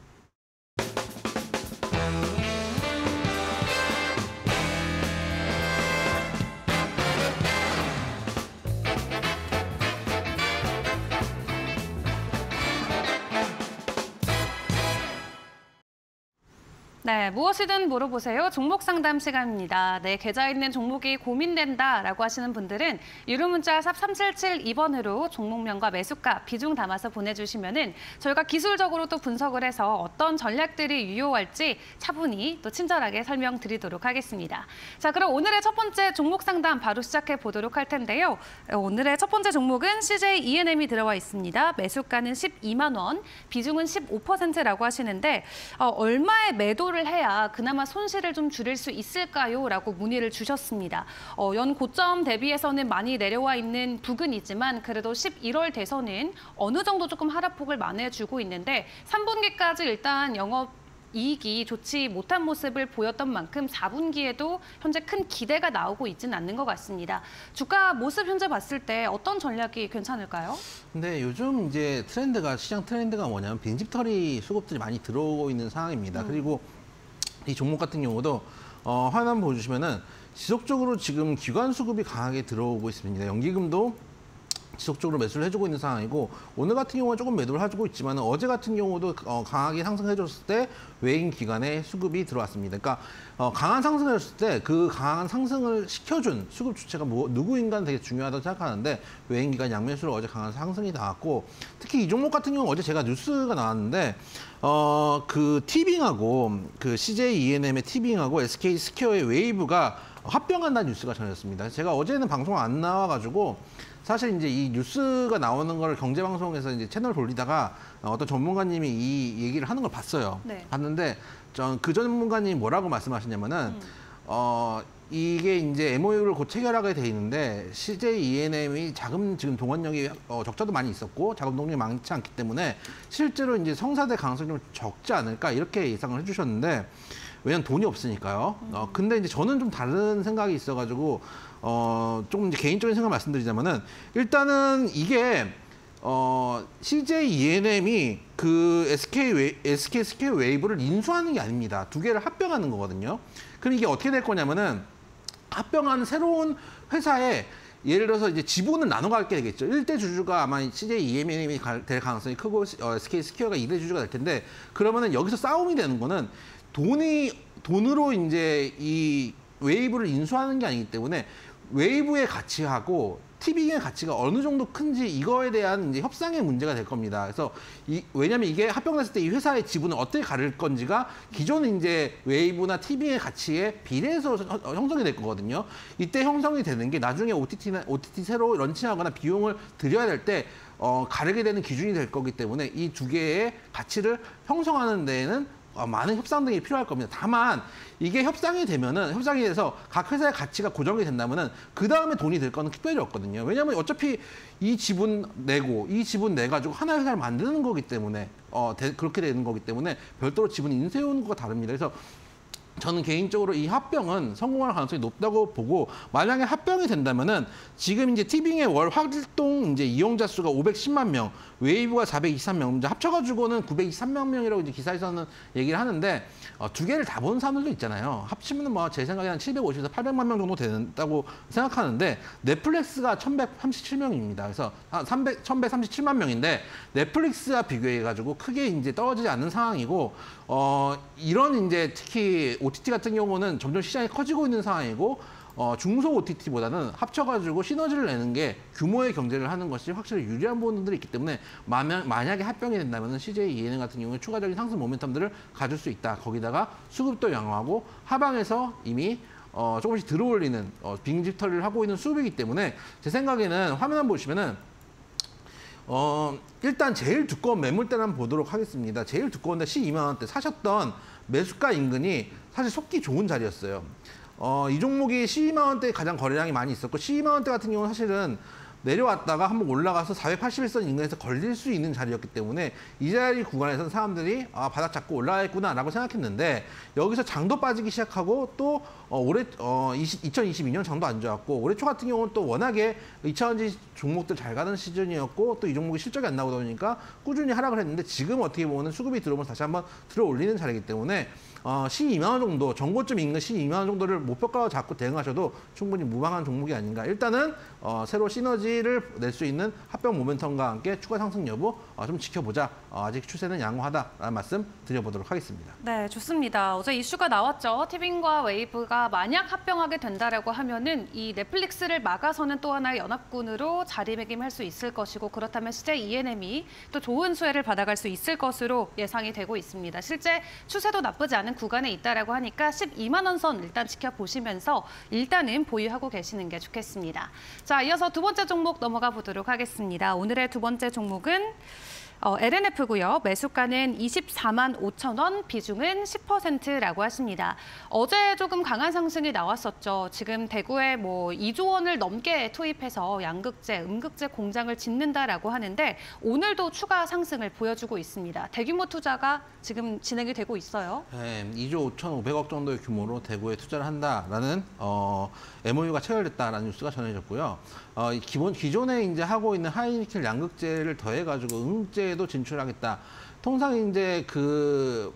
네, 무엇이든 물어보세요. 종목 상담 시간입니다. 내 계좌에 있는 종목이 고민된다라고 하시는 분들은 유료 문자 샵 삼칠칠이 번으로 종목명과 매수가, 비중 담아서 보내주시면은 저희가 기술적으로 또 분석을 해서 어떤 전략들이 유효할지 차분히 또 친절하게 설명드리도록 하겠습니다. 자, 그럼 오늘의 첫 번째 종목 상담 바로 시작해 보도록 할 텐데요. 오늘의 첫 번째 종목은 씨제이이엔엠이 들어와 있습니다. 매수가는 십이만 원, 비중은 십오 퍼센트라고 하시는데 어, 얼마의 매도를 해야 그나마 손실을 좀 줄일 수 있을까요? 라고 문의를 주셨습니다. 어, 연 고점 대비해서는 많이 내려와 있는 부근이지만 그래도 십일월 돼서는 어느 정도 조금 하락폭을 만회해주고 있는데 삼 분기까지 일단 영업 이익이 좋지 못한 모습을 보였던 만큼 사 분기에도 현재 큰 기대가 나오고 있지는 않는 것 같습니다. 주가 모습 현재 봤을 때 어떤 전략이 괜찮을까요? 근데 요즘 이제 트렌드가, 시장 트렌드가 뭐냐면 빈집털이 수급들이 많이 들어오고 있는 상황입니다. 음. 그리고 이 종목 같은 경우도 어, 화면 한번 보여주시면은 지속적으로 지금 기관 수급이 강하게 들어오고 있습니다. 연기금도 지속적으로 매수를 해주고 있는 상황이고, 오늘 같은 경우는 조금 매도를 해주고 있지만 어제 같은 경우도 어, 강하게 상승해줬을 때 외인 기관의 수급이 들어왔습니다. 그러니까 어, 강한 상승을 했을 때 그 강한 상승을 시켜준 수급 주체가 뭐, 누구인가는 되게 중요하다고 생각하는데, 외인 기관 양매수로 어제 강한 상승이 나왔고, 특히 이 종목 같은 경우는 어제 제가 뉴스가 나왔는데 어, 그 티빙하고 그 씨제이이엔엠의 티빙하고 에스케이스퀘어의 웨이브가 합병한다는 뉴스가 전해졌습니다. 제가 어제는 방송 안 나와가지고 사실 이제 이 뉴스가 나오는 걸 경제방송에서 이제 채널 돌리다가 어떤 전문가님이 이 얘기를 하는 걸 봤어요. 네. 봤는데 그 전문가님이 뭐라고 말씀하시냐면은 음. 어, 이게 이제 엠오유를 곧 체결하게 돼 있는데 씨제이이엔엠이 자금 지금 동원력이 어, 적자도 많이 있었고 자금 동력이 많지 않기 때문에 실제로 이제 성사될 가능성이 좀 적지 않을까 이렇게 예상을 해주셨는데, 왜냐면 돈이 없으니까요. 음. 어, 근데 이제 저는 좀 다른 생각이 있어가지고 어, 조금 이제 개인적인 생각 말씀드리자면은, 일단은 이게 어, 씨제이이엔엠이 그 에스케이 웨이, 에스케이스퀘어 웨이브를 인수하는 게 아닙니다. 두 개를 합병하는 거거든요. 그럼 이게 어떻게 될 거냐면은 합병한 새로운 회사에 예를 들어서 이제 지분을 나눠 갖게 되겠죠. 일 대 주주가 아마 씨제이 이엠엠이 될 가능성이 크고 어, 에스케이 스퀘어가 이 대 주주가 될 텐데 그러면은 여기서 싸움이 되는 거는 돈이 돈으로 이제 이 웨이브를 인수하는 게 아니기 때문에 웨이브의 가치하고 티빙의 가치가 어느 정도 큰지 이거에 대한 이제 협상의 문제가 될 겁니다. 그래서 이, 왜냐하면 이게 합병됐을 때 이 회사의 지분을 어떻게 가를 건지가 기존 이제 웨이브나 티빙의 가치에 비례해서 형성이 될 거거든요. 이때 형성이 되는 게 나중에 오티티나 오티티 새로 런칭하거나 비용을 들여야 될 때 어, 가르게 되는 기준이 될 거기 때문에 이 두 개의 가치를 형성하는 데에는 많은 협상 등이 필요할 겁니다. 다만 이게 협상이 되면은 협상이 돼서 각 회사의 가치가 고정이 된다면은 그 다음에 돈이 들 거는 특별히 없거든요. 왜냐하면 어차피 이 지분 내고 이 지분 내 가지고 하나의 회사를 만드는 거기 때문에 어 대, 그렇게 되는 거기 때문에 별도로 지분 인쇄하는 거가 다릅니다. 그래서 저는 개인적으로 이 합병은 성공할 가능성이 높다고 보고 만약에 합병이 된다면은 지금 이제 티빙의 월 활동 이제 이용자 수가 오백십만 명, 웨이브가 사백이십삼 명, 이제 합쳐가지고는 구백이십삼만 명이라고 이제 기사에서는 얘기를 하는데 어, 두 개를 다 본 사람들도 있잖아요. 합치면 뭐 제 생각에 한 칠백오십에서 팔백만 명 정도 된다고 생각하는데 넷플릭스가 천백삼십칠 명입니다. 그래서 한 삼백, 천백삼십칠만 명인데 넷플릭스와 비교해가지고 크게 이제 떨어지지 않는 상황이고 어, 이런 이제 특히 오티티 같은 경우는 점점 시장이 커지고 있는 상황이고 어, 중소 오티티보다는 합쳐가지고 시너지를 내는 게 규모의 경쟁을 하는 것이 확실히 유리한 부분들이 있기 때문에 만약, 만약에 합병이 된다면 씨제이 이엔엠 같은 경우에 추가적인 상승 모멘텀들을 가질 수 있다. 거기다가 수급도 양호하고 하방에서 이미 어, 조금씩 들어올리는 어, 빙집털이를 하고 있는 수급이기 때문에 제 생각에는 화면 한번 보시면은 어, 일단 제일 두꺼운 매물대를 한번 보도록 하겠습니다. 제일 두꺼운데 십이만 원대 사셨던 매수가 인근이 사실 속기 좋은 자리였어요. 어, 이 종목이 십이만 원대에 가장 거래량이 많이 있었고 십이만 원대 같은 경우는 사실은 내려왔다가 한번 올라가서 사백팔십일 선 인근에서 걸릴 수 있는 자리였기 때문에 이 자리 구간에서는 사람들이 아, 바닥 잡고 올라가겠구나라고 생각했는데 여기서 장도 빠지기 시작하고 또 어, 올해 어, 이천이십이 년 장도 안 좋았고 올해 초 같은 경우는 또 워낙에 이차전지 종목들 잘 가는 시즌이었고 또 이 종목이 실적이 안 나오다 보니까 꾸준히 하락을 했는데 지금 어떻게 보면 수급이 들어오면서 다시 한번 들어올리는 자리이기 때문에 어, 십이만 원 정도, 전고점 인근 십이만 원 정도를 목표가로 잡고 대응하셔도 충분히 무방한 종목이 아닌가. 일단은 어, 새로 시너지를 낼 수 있는 합병 모멘텀과 함께 추가 상승 여부 어, 좀 지켜보자. 어, 아직 추세는 양호하다라는 말씀 드려보도록 하겠습니다. 네, 좋습니다. 어제 이슈가 나왔죠. 티빙과 웨이브가 만약 합병하게 된다라고 하면은 이 넷플릭스를 막아서는 또 하나의 연합군으로 자리매김할 수 있을 것이고 그렇다면 씨제이 이엔엠이 또 좋은 수혜를 받아갈 수 있을 것으로 예상이 되고 있습니다. 실제 추세도 나쁘지 않은 구간에 있다라고 하니까 십이만 원 선 일단 지켜보시면서 일단은 보유하고 계시는 게 좋겠습니다. 자, 이어서 두 번째 종목 넘어가 보도록 하겠습니다. 오늘의 두 번째 종목은 어, 엘엔에프고요. 매수가는 이십사만 오천 원, 비중은 십 퍼센트라고 하십니다. 어제 조금 강한 상승이 나왔었죠. 지금 대구에 뭐 이조 원을 넘게 투입해서 양극재, 음극재 공장을 짓는다라고 하는데 오늘도 추가 상승을 보여주고 있습니다. 대규모 투자가 지금 진행이 되고 있어요. 네, 이조 오천오백억 정도의 규모로 대구에 투자를 한다라는 어, 엠오유가 체결됐다라는 뉴스가 전해졌고요. 어, 기본 기존에 이제 하고 있는 하이니켈 양극재를 더해가지고 음극재에도 진출하겠다. 통상 이제 그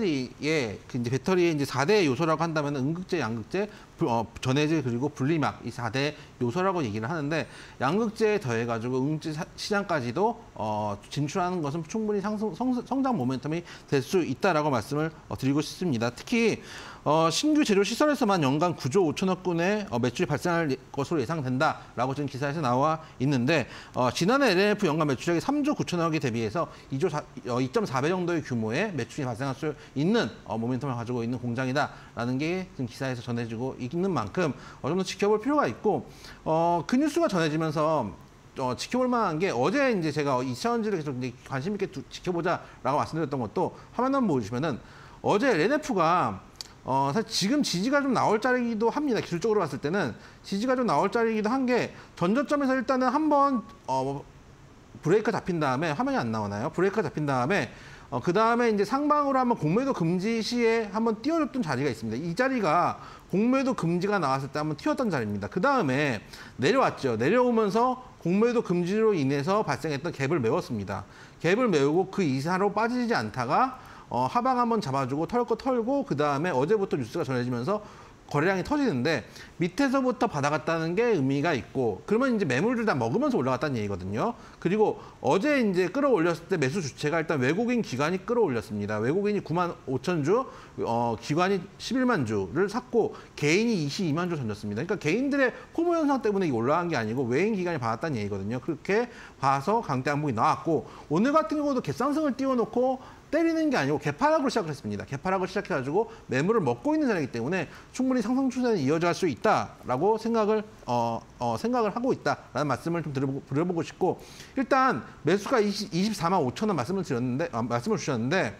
배터리에 그 이제 배터리에 이제 사 대 요소라고 한다면 음극재, 양극재, 어, 전해질 그리고 분리막 이 사 대 요소라고 얘기를 하는데 양극재에 더해가지고 음극재 시장까지도 어, 진출하는 것은 충분히 상승, 성, 성장 모멘텀이 될 수 있다라고 말씀을 어, 드리고 싶습니다. 특히 어, 신규 재료 시설에서만 연간 구조 오천억 원의 어, 매출이 발생할 것으로 예상된다라고 지금 기사에서 나와 있는데 어, 지난해 엘엔에프 연간 매출액이 삼조 구천억에 대비해서 이조 이점사 배 정도의 규모의 매출이 발생할 수 있는 어, 모멘텀을 가지고 있는 공장이다라는 게 지금 기사에서 전해지고 있는 만큼 어, 좀 더 지켜볼 필요가 있고 어, 그 뉴스가 전해지면서 어, 지켜볼 만한 게 어제 이제 제가 이차전지를 계속 이제 관심 있게 두, 지켜보자라고 말씀드렸던 것도 화면 한번 보여주시면은 어제 엘엔에프가 어, 사실 지금 지지가 좀 나올 자리이기도 합니다. 기술적으로 봤을 때는 지지가 좀 나올 자리이기도 한 게 전저점에서 일단은 한번 어, 브레이크 잡힌 다음에 화면이 안 나오나요? 브레이크 잡힌 다음에 어, 그 다음에 이제 상방으로 한번 공매도 금지 시에 한번 띄워줬던 자리가 있습니다. 이 자리가 공매도 금지가 나왔을 때 한번 튀었던 자리입니다. 그 다음에 내려왔죠. 내려오면서 공매도 금지로 인해서 발생했던 갭을 메웠습니다. 갭을 메우고 그 이하로 빠지지 않다가 어, 하방 한번 잡아주고 털 거 털고 그 다음에 어제부터 뉴스가 전해지면서 거래량이 터지는데 밑에서부터 받아갔다는 게 의미가 있고 그러면 이제 매물들 다 먹으면서 올라갔다는 얘기거든요. 그리고 어제 이제 끌어올렸을 때 매수 주체가 일단 외국인 기관이 끌어올렸습니다. 외국인이 구만 오천 주, 어, 기관이 십일만 주를 샀고 개인이 이십이만 주 던졌습니다. 그러니까 개인들의 포모 현상 때문에 올라간 게 아니고 외인 기관이 받았다는 얘기거든요. 그렇게 봐서 강대 항목이 나왔고 오늘 같은 경우도 갭상승을 띄워놓고 때리는 게 아니고 개파락으로 시작을 했습니다. 개파락을 시작해가지고 매물을 먹고 있는 자리이기 때문에 충분히 상승 추세는 이어갈 수 있다라고 생각을 어, 어, 생각을 하고 있다라는 말씀을 좀 드려보고, 드려보고 싶고 일단 매수가 이십사만 오천 원 말씀을 드렸는데 아, 말씀을 주셨는데.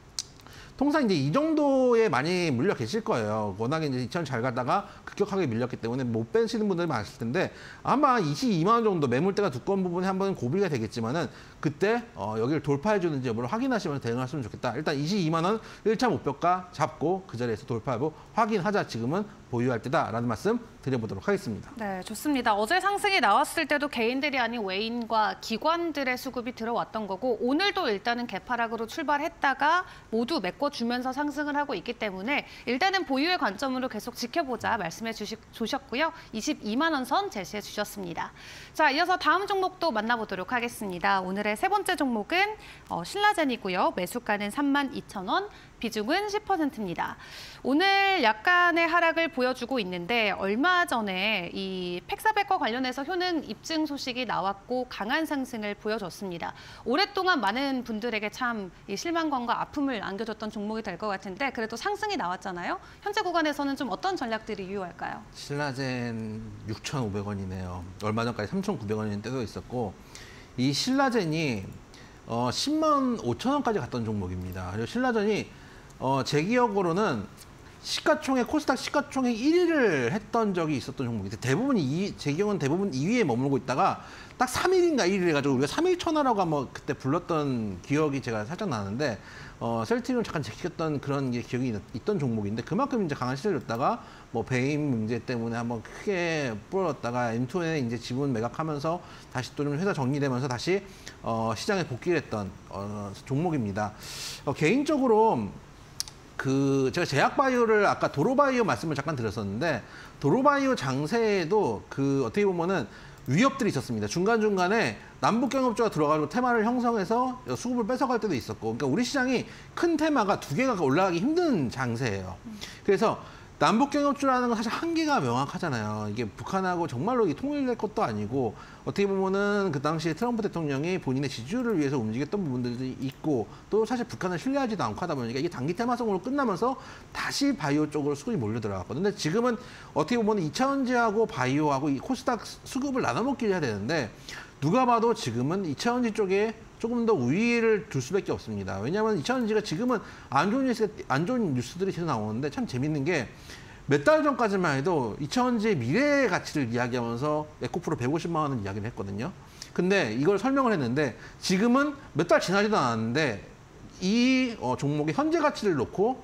통상 이제 이 정도에 많이 물려 계실 거예요. 워낙에 이제 이천 잘 가다가 급격하게 밀렸기 때문에 못 빼시는 분들이 많으실 텐데 아마 이십이만 원 정도 매물대가 두꺼운 부분에 한번 고비가 되겠지만은 그때 어, 여기를 돌파해 주는지 여부를 확인하시면서 대응하시면 좋겠다. 일단 이십이만 원 일 차 목표가 잡고 그 자리에서 돌파하고 확인하자. 지금은 보유할 때다라는 말씀 드려보도록 하겠습니다. 네, 좋습니다. 어제 상승이 나왔을 때도 개인들이 아닌 외인과 기관들의 수급이 들어왔던 거고 오늘도 일단은 개파락으로 출발했다가 모두 메꿔주면서 상승을 하고 있기 때문에 일단은 보유의 관점으로 계속 지켜보자 말씀해 주시, 주셨고요. 이십이만 원 선 제시해 주셨습니다. 자, 이어서 다음 종목도 만나보도록 하겠습니다. 오늘의 세 번째 종목은 어, 신라젠이고요. 매수가는 삼만 이천 원. 비중은 십 퍼센트입니다. 오늘 약간의 하락을 보여주고 있는데 얼마 전에 이 팩사백과 관련해서 효능 입증 소식이 나왔고 강한 상승을 보여줬습니다. 오랫동안 많은 분들에게 참 이 실망감과 아픔을 안겨줬던 종목이 될 것 같은데 그래도 상승이 나왔잖아요. 현재 구간에서는 좀 어떤 전략들이 유효할까요? 신라젠 육천오백 원이네요. 얼마 전까지 삼천구백 원인 때도 있었고 이 신라젠이 어, 십만 오천 원까지 갔던 종목입니다. 그리고 신라젠이 어, 제 기억으로는 시가총액, 코스닥 시가총액 일 위를 했던 적이 있었던 종목인데 대부분 이, 제 기억은 대부분 이 위에 머물고 있다가 딱 삼 일인가 일 일 해가지고 우리가 삼 일 천하라고 한번 그때 불렀던 기억이 제가 살짝 나는데 어, 셀트리온 잠깐 제꼈던 그런 게 기억이 있던 종목인데 그만큼 이제 강한 시세를 줬다가 뭐 배임 문제 때문에 한번 크게 불었다가 엠 투에 이제 지분 매각하면서 다시 또 좀 회사 정리되면서 다시 어, 시장에 복귀를 했던 어, 종목입니다. 어, 개인적으로 그 제가 제약바이오를 아까 도로바이오 말씀을 잠깐 드렸었는데 도로바이오 장세에도 그 어떻게 보면은 위협들이 있었습니다. 중간중간에 남북 경협조가 들어가지고 테마를 형성해서 수급을 뺏어갈 때도 있었고 그러니까 우리 시장이 큰 테마가 두 개가 올라가기 힘든 장세예요. 그래서 남북 경협조라는 건 사실 한계가 명확하잖아요. 이게 북한하고 정말로 이게 통일될 것도 아니고 어떻게 보면은 그 당시에 트럼프 대통령이 본인의 지지율을 위해서 움직였던 부분들도 있고 또 사실 북한을 신뢰하지도 않고 하다 보니까 이게 단기 테마성으로 끝나면서 다시 바이오 쪽으로 수급이 몰려 들어갔거든요. 근데 지금은 어떻게 보면 이차전지하고 바이오하고 이 코스닥 수급을 나눠먹기 해야 되는데 누가 봐도 지금은 이차전지 쪽에 조금 더 우위를 둘 수밖에 없습니다. 왜냐하면 이차전지가 지금은 안 좋은 뉴스, 안 좋은 뉴스들이 계속 나오는데 참 재밌는 게 몇 달 전까지만 해도 이차전지의 미래의 가치를 이야기하면서 에코프로 백오십만 원을 이야기를 했거든요. 근데 이걸 설명을 했는데 지금은 몇 달 지나지도 않았는데 이 어, 종목의 현재 가치를 놓고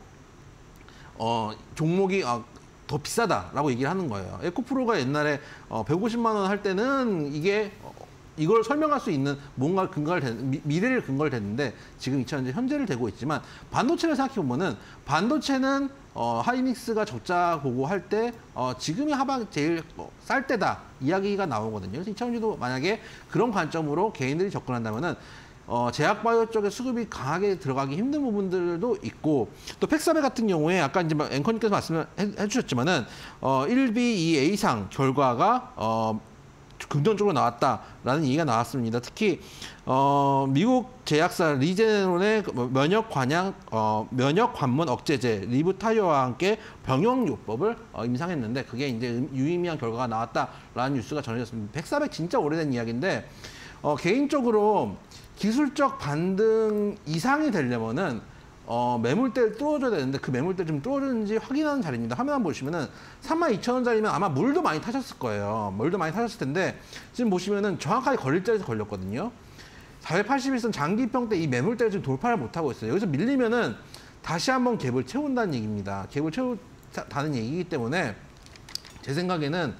어, 종목이 어, 더 비싸다라고 얘기를 하는 거예요. 에코프로가 옛날에 어, 백오십만 원 할 때는 이게 이걸 설명할 수 있는 뭔가 근거를 대, 미래를 근거를 댔는데 지금 이차전지 현재를 대고 있지만 반도체를 생각해 보면은 반도체는 어, 하이닉스가 적자 보고 할 때 어, 지금이 하방 제일 어, 쌀 때다 이야기가 나오거든요. 그래서 이차전지도 만약에 그런 관점으로 개인들이 접근한다면은 어, 제약바이오 쪽에 수급이 강하게 들어가기 힘든 부분들도 있고 또 팩사베 같은 경우에 아까 이제 앵커님께서 말씀을 해, 해주셨지만은 어, 일 비 이 에이상 결과가 어, 긍정적으로 나왔다라는 얘기가 나왔습니다. 특히 어, 미국 제약사 리제네론의 면역 관양 어, 면역 관문 억제제 리브타이어와 함께 병용요법을 어, 임상했는데 그게 이제 유의미한 결과가 나왔다라는 뉴스가 전해졌습니다. 팩사백 진짜 오래된 이야기인데 어, 개인적으로 기술적 반등 이상이 되려면은 어, 매물대를 뚫어줘야 되는데 그 매물대 좀 뚫어주는지 확인하는 자리입니다. 화면 한번 보시면은 삼만 이천 원짜리면 아마 물도 많이 타셨을 거예요. 물도 많이 타셨을 텐데 지금 보시면은 정확하게 걸릴 자리에서 걸렸거든요. 사백팔십일 선 장기평 때 이 매물대를 지금 돌파를 못하고 있어요. 여기서 밀리면은 다시 한번 갭을 채운다는 얘기입니다. 갭을 채우다는 얘기이기 때문에 제 생각에는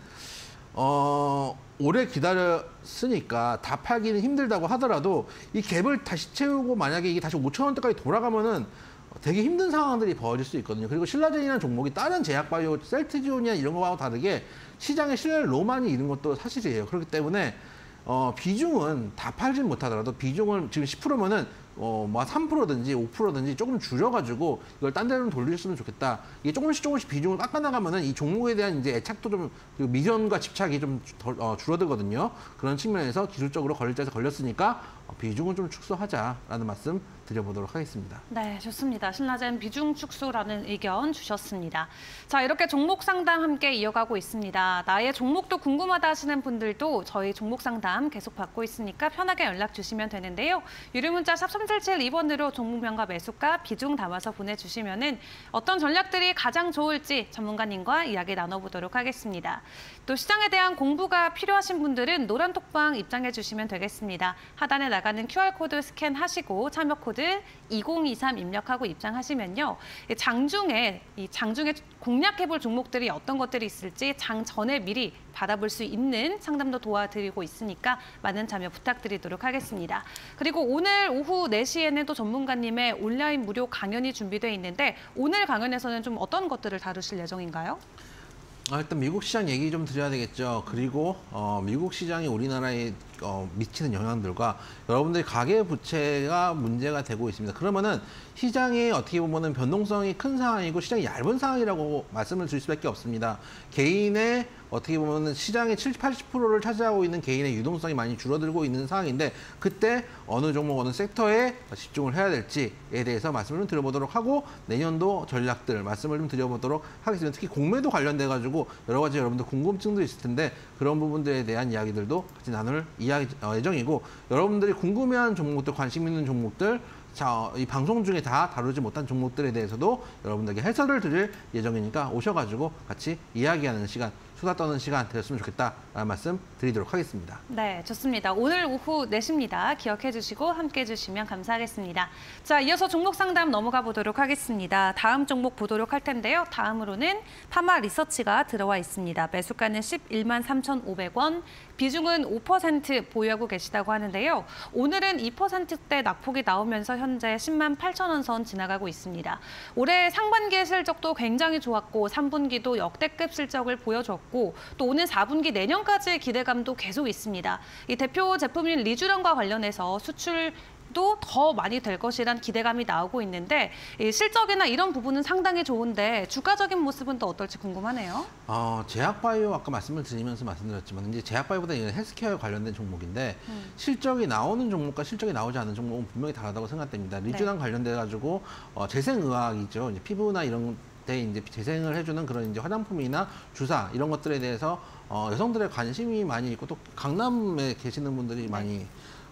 어, 오래 기다렸으니까 다 팔기는 힘들다고 하더라도 이 갭을 다시 채우고 만약에 이게 다시 오천 원대까지 돌아가면은 되게 힘든 상황들이 벌어질 수 있거든요. 그리고 신라젠이라는 종목이 다른 제약바이오, 셀트지온이나 이런 거와 다르게 시장의 신뢰를 너무 많이 잃은 것도 사실이에요. 그렇기 때문에 어, 비중은 다 팔진 못하더라도 비중을 지금 십 퍼센트면은 어, 뭐 삼 퍼센트든지 오 퍼센트든지 조금 줄여가지고 이걸 딴 데로 돌렸으면 좋겠다. 이게 조금씩 조금씩 비중을 깎아나가면은 이 종목에 대한 이제 애착도 좀, 그리고 미련과 집착이 좀 덜, 어, 줄어들거든요. 그런 측면에서 기술적으로 걸릴 때에서 걸렸으니까 어, 비중은 좀 축소하자라는 말씀 드려보도록 하겠습니다. 네, 좋습니다. 신라젠 비중 축소라는 의견 주셨습니다. 자, 이렇게 종목 상담 함께 이어가고 있습니다. 나의 종목도 궁금하다 하시는 분들도 저희 종목 상담 계속 받고 있으니까 편하게 연락 주시면 되는데요. 유료 문자 샵 삼칠칠이 번으로 종목명과 매수가 비중 담아서 보내주시면은 어떤 전략들이 가장 좋을지 전문가님과 이야기 나눠보도록 하겠습니다. 또 시장에 대한 공부가 필요하신 분들은 노란 톡방 입장해 주시면 되겠습니다. 하단에 나가는 큐알코드 스캔하시고 참여 코드 이공이삼 입력하고 입장하시면요. 장중에 이 장중에 공략해볼 종목들이 어떤 것들이 있을지 장 전에 미리 받아볼 수 있는 상담도 도와드리고 있으니까 많은 참여 부탁드리도록 하겠습니다. 그리고 오늘 오후 네 시에는 또 전문가님의 온라인 무료 강연이 준비되어 있는데 오늘 강연에서는 좀 어떤 것들을 다루실 예정인가요? 아, 일단 미국 시장 얘기 좀 드려야 되겠죠. 그리고 어, 미국 시장이 우리나라에 어, 미치는 영향들과 여러분들이 가계 부채가 문제가 되고 있습니다. 그러면은 시장이 어떻게 보면은 변동성이 큰 상황이고 시장이 얇은 상황이라고 말씀을 드릴 수밖에 없습니다. 개인의 어떻게 보면은 시장의 칠십, 팔십 퍼센트를 차지하고 있는 개인의 유동성이 많이 줄어들고 있는 상황인데 그때 어느 종목, 어느 섹터에 집중을 해야 될지에 대해서 말씀을 좀 드려보도록 하고 내년도 전략들 말씀을 좀 드려보도록 하겠습니다. 특히 공매도 관련돼 가지고 여러 가지 여러분들 궁금증도 있을 텐데 그런 부분들에 대한 이야기들도 같이 나눌 이야기 어, 예정이고 여러분들이 궁금해하는 종목들, 관심 있는 종목들 자, 이 방송 중에 다 다루지 못한 종목들에 대해서도 여러분들에게 해설을 드릴 예정이니까 오셔가지고 같이 이야기하는 시간, 수다 떠는 시간 되었으면 좋겠다라는 말씀 드리도록 하겠습니다. 네, 좋습니다. 오늘 오후 네 시입니다. 기억해 주시고 함께 해주시면 감사하겠습니다. 자, 이어서 종목 상담 넘어가 보도록 하겠습니다. 다음 종목 보도록 할 텐데요. 다음으로는 파마 리서치가 들어와 있습니다. 매수가는 십일만 삼천오백 원, 비중은 오 퍼센트 보유하고 계시다고 하는데요. 오늘은 이 퍼센트대 낙폭이 나오면서 현재 십만 팔천 원 선 지나가고 있습니다. 올해 상반기의 실적도 굉장히 좋았고 삼 분기도 역대급 실적을 보여줬고 또 오는 사 분기 내년까지의 기대감도 계속 있습니다. 이 대표 제품인 리쥬런과 관련해서 수출 도 더 많이 될 것이란 기대감이 나오고 있는데 이 실적이나 이런 부분은 상당히 좋은데 주가적인 모습은 또 어떨지 궁금하네요. 어, 제약바이오 아까 말씀을 드리면서 말씀드렸지만 이제 제약바이오보다 이건 헬스케어에 관련된 종목인데 음. 실적이 나오는 종목과 실적이 나오지 않는 종목은 분명히 다르다고 생각됩니다. 리쥬랑 네. 관련돼 가지고 어, 재생의학이죠. 이제 피부나 이런 때 이제 재생을 해주는 그런 이제 화장품이나 주사 이런 것들에 대해서 어, 여성들의 관심이 많이 있고 또 강남에 계시는 분들이 네. 많이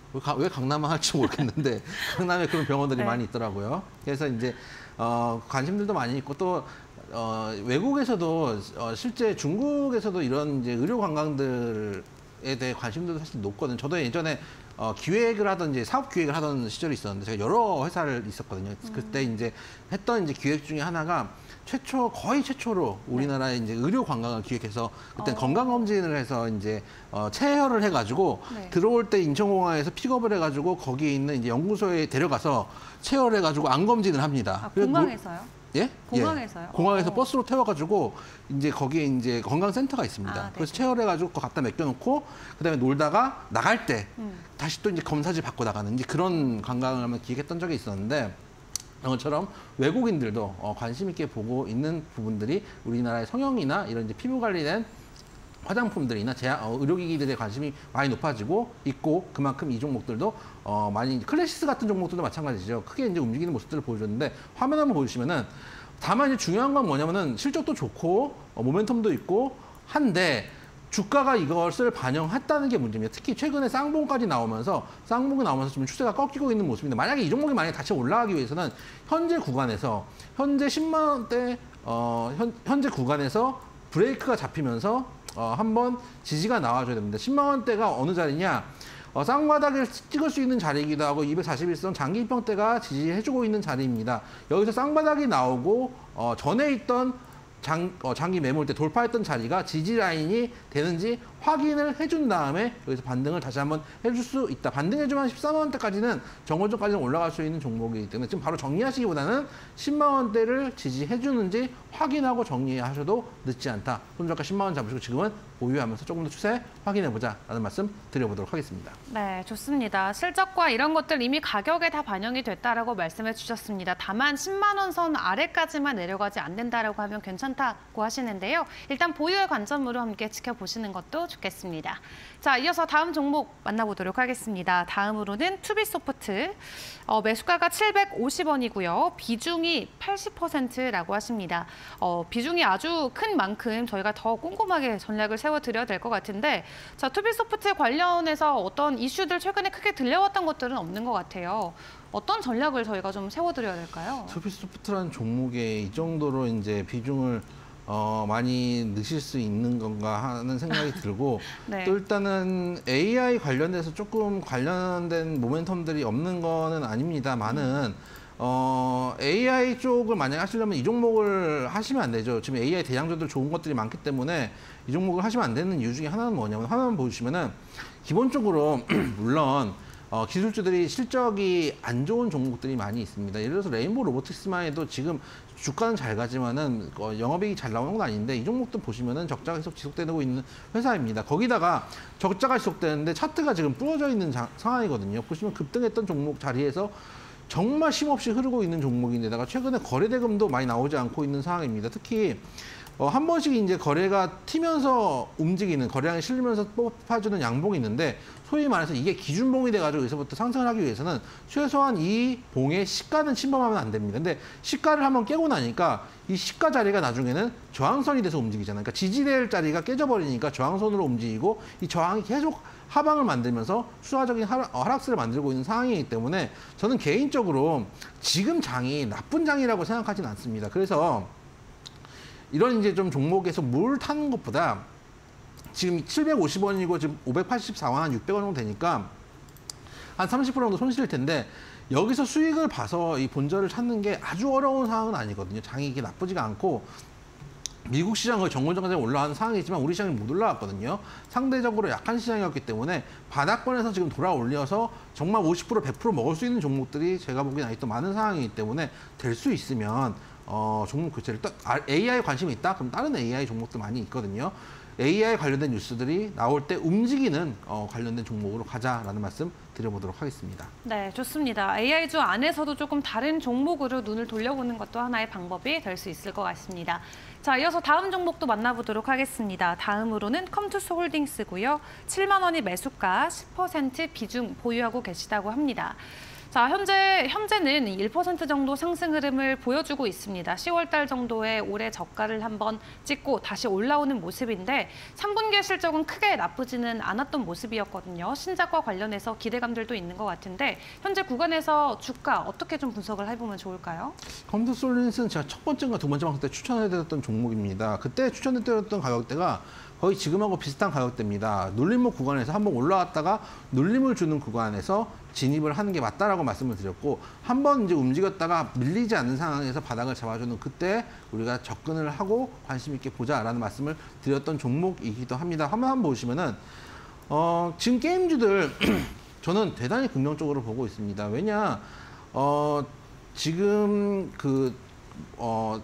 왜 강남만 할지 모르겠는데 강남에 그런 병원들이 네. 많이 있더라고요. 그래서 이제 어, 관심들도 많이 있고 또 어, 외국에서도 어, 실제 중국에서도 이런 이제 의료 관광들에 대해 관심들도 사실 높거든요. 저도 예전에 어, 기획을 하던 이제 사업 기획을 하던 시절이 있었는데 제가 여러 회사를 있었거든요. 음. 그때 이제 했던 이제 기획 중에 하나가 최초 거의 최초로 우리나라에 네. 이제 의료 관광을 기획해서 그때 어. 건강 검진을 해서 이제 어, 체혈을 해가지고 네. 들어올 때 인천공항에서 픽업을 해가지고 거기 있는 이제 연구소에 데려가서 체혈해가지고 암 검진을 합니다. 아, 공항에서요? 예? 공항에서요? 예. 공항에서 어. 버스로 태워가지고 이제 거기에 이제 건강센터가 있습니다. 아, 그래서 체열해가지고 그거 갖다 맡겨놓고 그다음에 놀다가 나갈 때 음. 다시 또 이제 검사지 받고 나가는 이제 그런 관광을 한번 기획했던 적이 있었는데. 이런 것처럼 외국인들도 어, 관심 있게 보고 있는 부분들이 우리나라의 성형이나 이런 이제 피부 관리된 화장품들이나 제약, 어, 의료기기들의 관심이 많이 높아지고 있고 그만큼 이 종목들도 어, 많이 클래시스 같은 종목들도 마찬가지죠. 크게 이제 움직이는 모습들을 보여줬는데 화면 한번 보시면은 다만 이제 중요한 건 뭐냐면은 실적도 좋고 어, 모멘텀도 있고 한데. 주가가 이것을 반영했다는 게 문제입니다. 특히 최근에 쌍봉까지 나오면서 쌍봉이 나오면서 좀 추세가 꺾이고 있는 모습인데 만약에 이 종목이 만약에 다시 올라가기 위해서는 현재 구간에서 현재 십만 원대 어, 현, 현재 구간에서 브레이크가 잡히면서 어, 한번 지지가 나와줘야 됩니다. 십만 원대가 어느 자리냐? 어, 쌍바닥을 찍을 수 있는 자리이기도 하고 이백사십일 선 장기 입형대가 지지해주고 있는 자리입니다. 여기서 쌍바닥이 나오고 어, 전에 있던 장, 어, 장기 매물 때 돌파했던 자리가 지지 라인이 되는지 확인을 해준 다음에 여기서 반등을 다시 한번 해줄 수 있다. 반등해주면 십사만 원대까지는 정고점까지는 올라갈 수 있는 종목이기 때문에 지금 바로 정리하시기보다는 십만 원대를 지지해주는지 확인하고 정리하셔도 늦지 않다. 손절가 십만 원 잡으시고 지금은 보유하면서 조금 더 추세 확인해보자라는 말씀 드려보도록 하겠습니다. 네, 좋습니다. 실적과 이런 것들 이미 가격에 다 반영이 됐다라고 말씀해 주셨습니다. 다만 십만 원 선 아래까지만 내려가지 않는다라고 하면 괜찮다고 하시는데요. 일단 보유의 관점으로 함께 지켜보시는 것도 좋겠습니다. 자, 이어서 다음 종목 만나보도록 하겠습니다. 다음으로는 투비소프트. 어, 매수가가 칠백오십 원이고요. 비중이 팔십 퍼센트라고 하십니다. 어, 비중이 아주 큰 만큼 저희가 더 꼼꼼하게 전략을 세워드려야 될 것 같은데, 자, 투비소프트 관련해서 어떤 이슈들 최근에 크게 들려왔던 것들은 없는 것 같아요. 어떤 전략을 저희가 좀 세워드려야 될까요? 투비소프트라는 종목에 이 정도로 이제 비중을 어, 많이 넣으실 수 있는 건가 하는 생각이 들고 네. 또 일단은 에이아이 관련돼서 조금 관련된 모멘텀들이 없는 거는 아닙니다만은 어, 에이아이 쪽을 만약에 하시려면 이 종목을 하시면 안 되죠. 지금 에이아이 대장주들 좋은 것들이 많기 때문에 이 종목을 하시면 안 되는 이유 중에 하나는 뭐냐면 화면 보시면은 기본적으로 물론 어, 기술주들이 실적이 안 좋은 종목들이 많이 있습니다. 예를 들어서 레인보우 로보틱스만 해도 지금 주가는 잘 가지만은 어, 영업이익이 잘 나오는 건 아닌데 이 종목도 보시면은 적자가 계속 지속되고 있는 회사입니다. 거기다가 적자가 지속되는데 차트가 지금 부러져 있는 자, 상황이거든요. 보시면 급등했던 종목 자리에서 정말 쉼없이 흐르고 있는 종목인데다가 최근에 거래대금도 많이 나오지 않고 있는 상황입니다. 특히 어, 한 번씩 이제 거래가 튀면서 움직이는, 거래량이 실리면서 뽑아주는 양봉이 있는데 소위 말해서 이게 기준봉이 돼가지고 여기서부터 상승을 하기 위해서는 최소한 이 봉의 시가는 침범하면 안 됩니다. 근데 시가를 한번 깨고 나니까 이 시가 자리가 나중에는 저항선이 돼서 움직이잖아요. 그러니까 지지될 자리가 깨져버리니까 저항선으로 움직이고 이 저항이 계속 하방을 만들면서 추가적인 하락세를 만들고 있는 상황이기 때문에 저는 개인적으로 지금 장이 나쁜 장이라고 생각하진 않습니다. 그래서 이런 이제 좀 종목에서 물 타는 것보다 지금 칠백오십 원이고 지금 오백팔십사 원, 한 육백 원 정도 되니까 한 삼십 퍼센트 정도 손실일 텐데 여기서 수익을 봐서 이 본절을 찾는 게 아주 어려운 상황은 아니거든요. 장이 이게 나쁘지가 않고 미국 시장은 정고점까지 올라가는 상황이지만 우리 시장이 못 올라갔거든요. 상대적으로 약한 시장이었기 때문에 바닥권에서 지금 돌아 올려서 정말 오십 퍼센트, 백 퍼센트 먹을 수 있는 종목들이 제가 보기엔 아직도 많은 상황이기 때문에 될 수 있으면 어, 종목 교체를 에이아이 관심이 있다? 그럼 다른 에이아이 종목도 많이 있거든요. 에이아이 관련된 뉴스들이 나올 때 움직이는 어, 관련된 종목으로 가자라는 말씀 드려보도록 하겠습니다. 네, 좋습니다. 에이아이주 안에서도 조금 다른 종목으로 눈을 돌려보는 것도 하나의 방법이 될 수 있을 것 같습니다. 자, 이어서 다음 종목도 만나보도록 하겠습니다. 다음으로는 컴투스 홀딩스고요. 칠만 원이 매수가, 십 퍼센트 비중 보유하고 계시다고 합니다. 자, 현재, 현재는 일 퍼센트 정도 상승 흐름을 보여주고 있습니다. 시월 달 정도에 올해 저가를 한번 찍고 다시 올라오는 모습인데 삼 분기 실적은 크게 나쁘지는 않았던 모습이었거든요. 신작과 관련해서 기대감들도 있는 것 같은데 현재 구간에서 주가 어떻게 좀 분석을 해보면 좋을까요? 컴투스 홀딩스는 제가 첫 번째인가 두 번째 방송 때 추천해드렸던 종목입니다. 그때 추천해드렸던 가격대가 거의 지금하고 비슷한 가격대입니다. 눌림목 구간에서 한번 올라갔다가 눌림을 주는 구간에서 진입을 하는 게 맞다라고 말씀을 드렸고 한번 이제 움직였다가 밀리지 않는 상황에서 바닥을 잡아주는 그때 우리가 접근을 하고 관심 있게 보자라는 말씀을 드렸던 종목이기도 합니다. 한번 한번 보시면은 어, 지금 게임주들 저는 대단히 긍정적으로 보고 있습니다. 왜냐 어, 지금 그 어,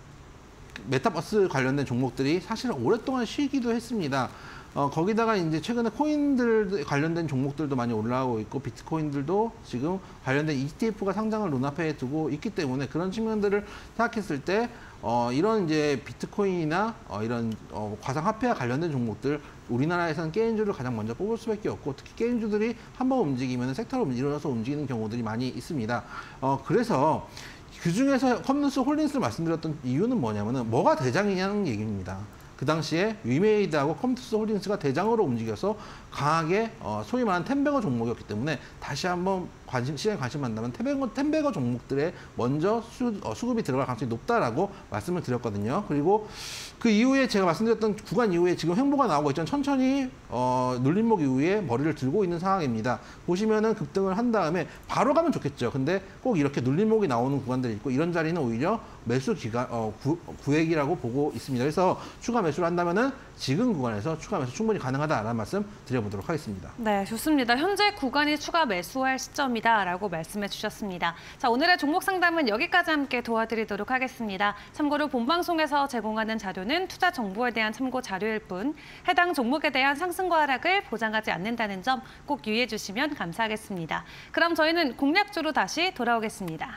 메타버스 관련된 종목들이 사실 오랫동안 쉬기도 했습니다. 어, 거기다가 이제 최근에 코인들 관련된 종목들도 많이 올라오고 있고 비트코인들도 지금 관련된 이티에프가 상장을 눈앞에 두고 있기 때문에 그런 측면들을 생각했을 때 어, 이런 이제 비트코인이나 어, 이런 어, 가상화폐와 관련된 종목들 우리나라에서는 게임주를 가장 먼저 뽑을 수밖에 없고 특히 게임주들이 한번 움직이면 섹터로 일어나서 움직이는 경우들이 많이 있습니다. 어, 그래서 그 중에서 컴투스 홀딩스를 말씀드렸던 이유는 뭐냐면은 뭐가 대장이냐는 얘기입니다. 그 당시에 위메이드하고 컴투스 홀딩스가 대장으로 움직여서 강하게 어, 소위 말하는 텐베거 종목이었기 때문에 다시 한번 관심, 시장에 관심 많다면 템베거, 템베거 종목들에 먼저 수, 어, 수급이 들어갈 가능성이 높다라고 말씀을 드렸거든요. 그리고 그 이후에 제가 말씀드렸던 구간 이후에 지금 횡보가 나오고 있죠. 천천히 어, 눌림목 이후에 머리를 들고 있는 상황입니다. 보시면은 급등을 한 다음에 바로 가면 좋겠죠. 근데 꼭 이렇게 눌림목이 나오는 구간들이 있고 이런 자리는 오히려 매수 기간, 어, 구, 구획이라고 보고 있습니다. 그래서 추가 매수를 한다면은 지금 구간에서 추가 매수 충분히 가능하다라는 말씀 드려보도록 하겠습니다. 네, 좋습니다. 현재 구간이 추가 매수할 시점이다라고 말씀해 주셨습니다. 자, 오늘의 종목 상담은 여기까지 함께 도와드리도록 하겠습니다. 참고로 본방송에서 제공하는 자료는 투자 정보에 대한 참고 자료일 뿐 해당 종목에 대한 상승과 하락을 보장하지 않는다는 점 꼭 유의해 주시면 감사하겠습니다. 그럼 저희는 공략주로 다시 돌아오겠습니다.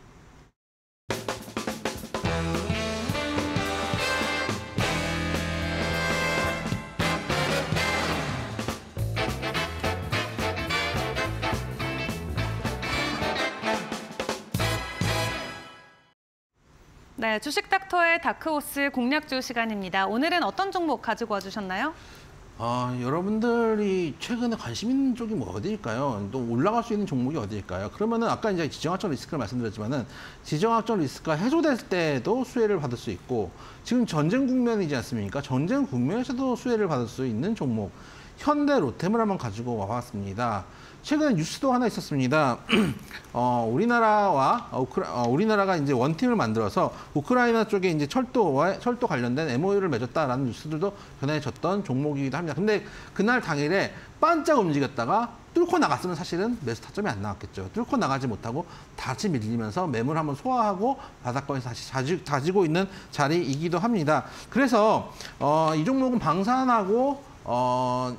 네, 주식닥터의 다크호스 공략주 시간입니다. 오늘은 어떤 종목 가지고 와주셨나요? 아, 여러분들이 최근에 관심 있는 쪽이 뭐 어디일까요? 또 올라갈 수 있는 종목이 어디일까요? 그러면은 아까 이제 지정학적 리스크를 말씀드렸지만은 지정학적 리스크가 해소될 때도 수혜를 받을 수 있고 지금 전쟁 국면이지 않습니까? 전쟁 국면에서도 수혜를 받을 수 있는 종목 현대 로템을 한번 가지고 와봤습니다. 최근에 뉴스도 하나 있었습니다. 어, 우리나라와 우크라, 어, 우리나라가 이제 원팀을 만들어서 우크라이나 쪽에 이제 철도와 철도 관련된 엠오유를 맺었다라는 뉴스들도 전해졌던 종목이기도 합니다. 근데 그날 당일에 반짝 움직였다가 뚫고 나갔으면 사실은 매수 타점이 안 나왔겠죠. 뚫고 나가지 못하고 다시 밀리면서 매물 한번 소화하고 바닥권에서 다시 자지, 다지고 있는 자리이기도 합니다. 그래서 어, 이 종목은 방산하고 어,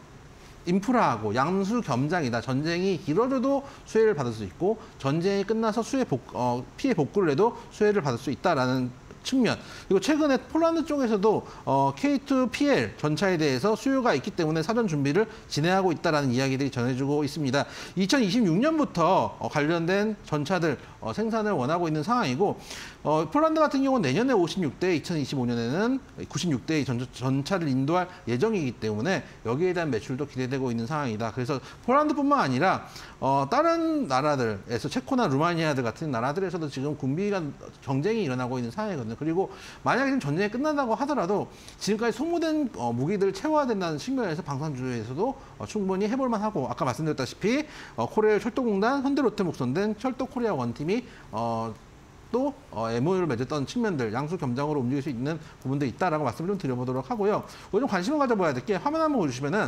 인프라하고 양수 겸장이다. 전쟁이 길어져도 수혜를 받을 수 있고 전쟁이 끝나서 수혜 복, 어, 피해 복구를 해도 수혜를 받을 수 있다라는 측면. 그리고 최근에 폴란드 쪽에서도 어, 케이 투 피 엘 전차에 대해서 수요가 있기 때문에 사전 준비를 진행하고 있다라는 이야기들이 전해지고 있습니다. 이천이십육 년부터 어, 관련된 전차들 어, 생산을 원하고 있는 상황이고 어, 폴란드 같은 경우는 내년에 오십육 대, 이천이십오 년에는 구십육 대의 전, 전차를 인도할 예정이기 때문에 여기에 대한 매출도 기대되고 있는 상황이다. 그래서 폴란드뿐만 아니라 어, 다른 나라들에서 체코나 루마니아들 같은 나라들에서도 지금 군비가 경쟁이 일어나고 있는 상황이거든요. 그리고 만약에 지금 전쟁이 끝난다고 하더라도 지금까지 소모된 어, 무기들을 채워야 된다는 측면에서 방산주에서도 어, 충분히 해볼만 하고 아까 말씀드렸다시피 어, 코레일 철도공단, 현대로템 목선된 철도 코리아 원팀이 어, 또 어, 엠오유를 맺었던 측면들, 양수 겸장으로 움직일 수 있는 부분도 있다라고 말씀을 좀 드려보도록 하고요. 오늘 좀 관심을 가져봐야 될 게 화면 한번 보여주시면은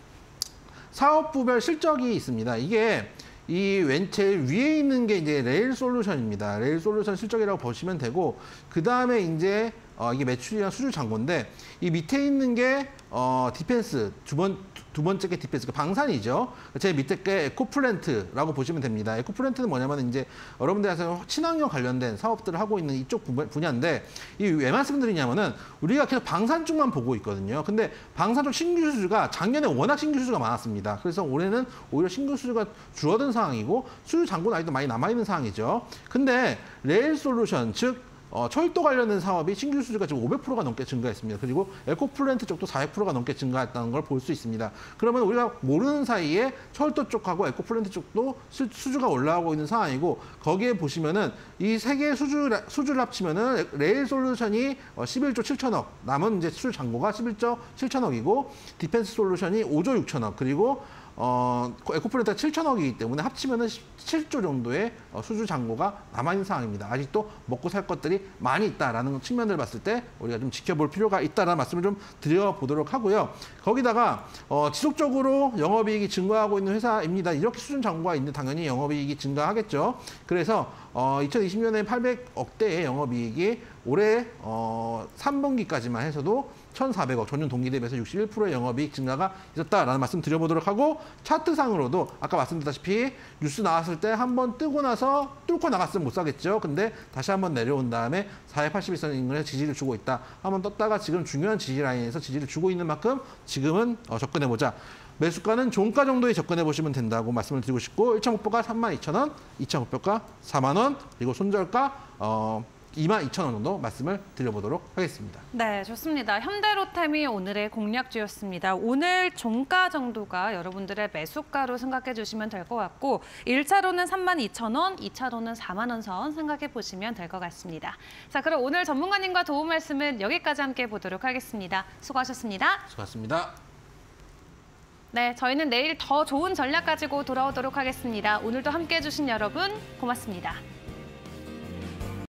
사업부별 실적이 있습니다. 이게 이 왼 제일 위에 있는 게 이제 레일 솔루션입니다. 레일 솔루션 실적이라고 보시면 되고 그 다음에 이제 어, 이게 매출이랑 수주 잔고인데 이 밑에 있는 게 어, 디펜스 두 번 두 번째 게 디펜스, 그 방산이죠. 제 밑에 게 에코플랜트라고 보시면 됩니다. 에코플랜트는 뭐냐면 이제 여러분들께서 친환경 관련된 사업들을 하고 있는 이쪽 분야인데 이 왜 말씀드리냐면은 우리가 계속 방산 쪽만 보고 있거든요. 근데 방산 쪽 신규 수주가 작년에 워낙 신규 수주가 많았습니다. 그래서 올해는 오히려 신규 수주가 줄어든 상황이고 수주 잔고는 아직도 많이 남아 있는 상황이죠. 근데 레일 솔루션 즉 어, 철도 관련된 사업이 신규 수주가 지금 오백 퍼센트가 넘게 증가했습니다. 그리고 에코플랜트 쪽도 사백 퍼센트가 넘게 증가했다는 걸 볼 수 있습니다. 그러면 우리가 모르는 사이에 철도 쪽하고 에코플랜트 쪽도 수, 수주가 올라오고 있는 상황이고 거기에 보시면은 이 세 개의 수주, 수주를 합치면은 레일 솔루션이 십일조 칠천억, 남은 이제 수주 잔고가 십일조 칠천억이고 디펜스 솔루션이 오조 육천억, 그리고 어, 에코플랜트가 칠천억이기 때문에 합치면은 십칠조 정도의 어, 수주 잔고가 남아있는 상황입니다. 아직도 먹고 살 것들이 많이 있다라는 측면을 봤을 때 우리가 좀 지켜볼 필요가 있다라는 말씀을 좀 드려보도록 하고요. 거기다가 어, 지속적으로 영업이익이 증가하고 있는 회사입니다. 이렇게 수준 잔고가 있는 당연히 영업이익이 증가하겠죠. 그래서 어, 이천이십 년에 팔백억대의 영업이익이 올해 어, 삼 분기까지만 해서도 천사백억, 전년 동기 대비해서 육십일 퍼센트의 영업이익 증가가 있었다라는 말씀 드려보도록 하고 차트상으로도 아까 말씀드렸다시피 뉴스 나왔을 때 한번 뜨고 나서 뚫고 나갔으면 못 사겠죠. 근데 다시 한번 내려온 다음에 사백팔십일 선 인근에 지지를 주고 있다. 한번 떴다가 지금 중요한 지지 라인에서 지지를 주고 있는 만큼 지금은 어, 접근해보자. 매수가는 종가 정도에 접근해 보시면 된다고 말씀을 드리고 싶고 일 차 목표가 삼만 이천 원, 이 차 목표가 사만 원, 그리고 손절가 어, 이만 이천 원 정도 말씀을 드려보도록 하겠습니다. 네, 좋습니다. 현대로템이 오늘의 공략주였습니다. 오늘 종가 정도가 여러분들의 매수가로 생각해 주시면 될 것 같고 일 차로는 삼만 이천 원, 이 차로는 사만 원 선 생각해 보시면 될 것 같습니다. 자, 그럼 오늘 전문가님과 도움 말씀은 여기까지 함께 보도록 하겠습니다. 수고하셨습니다. 수고하셨습니다. 네, 저희는 내일 더 좋은 전략 가지고 돌아오도록 하겠습니다. 오늘도 함께해 주신 여러분 고맙습니다.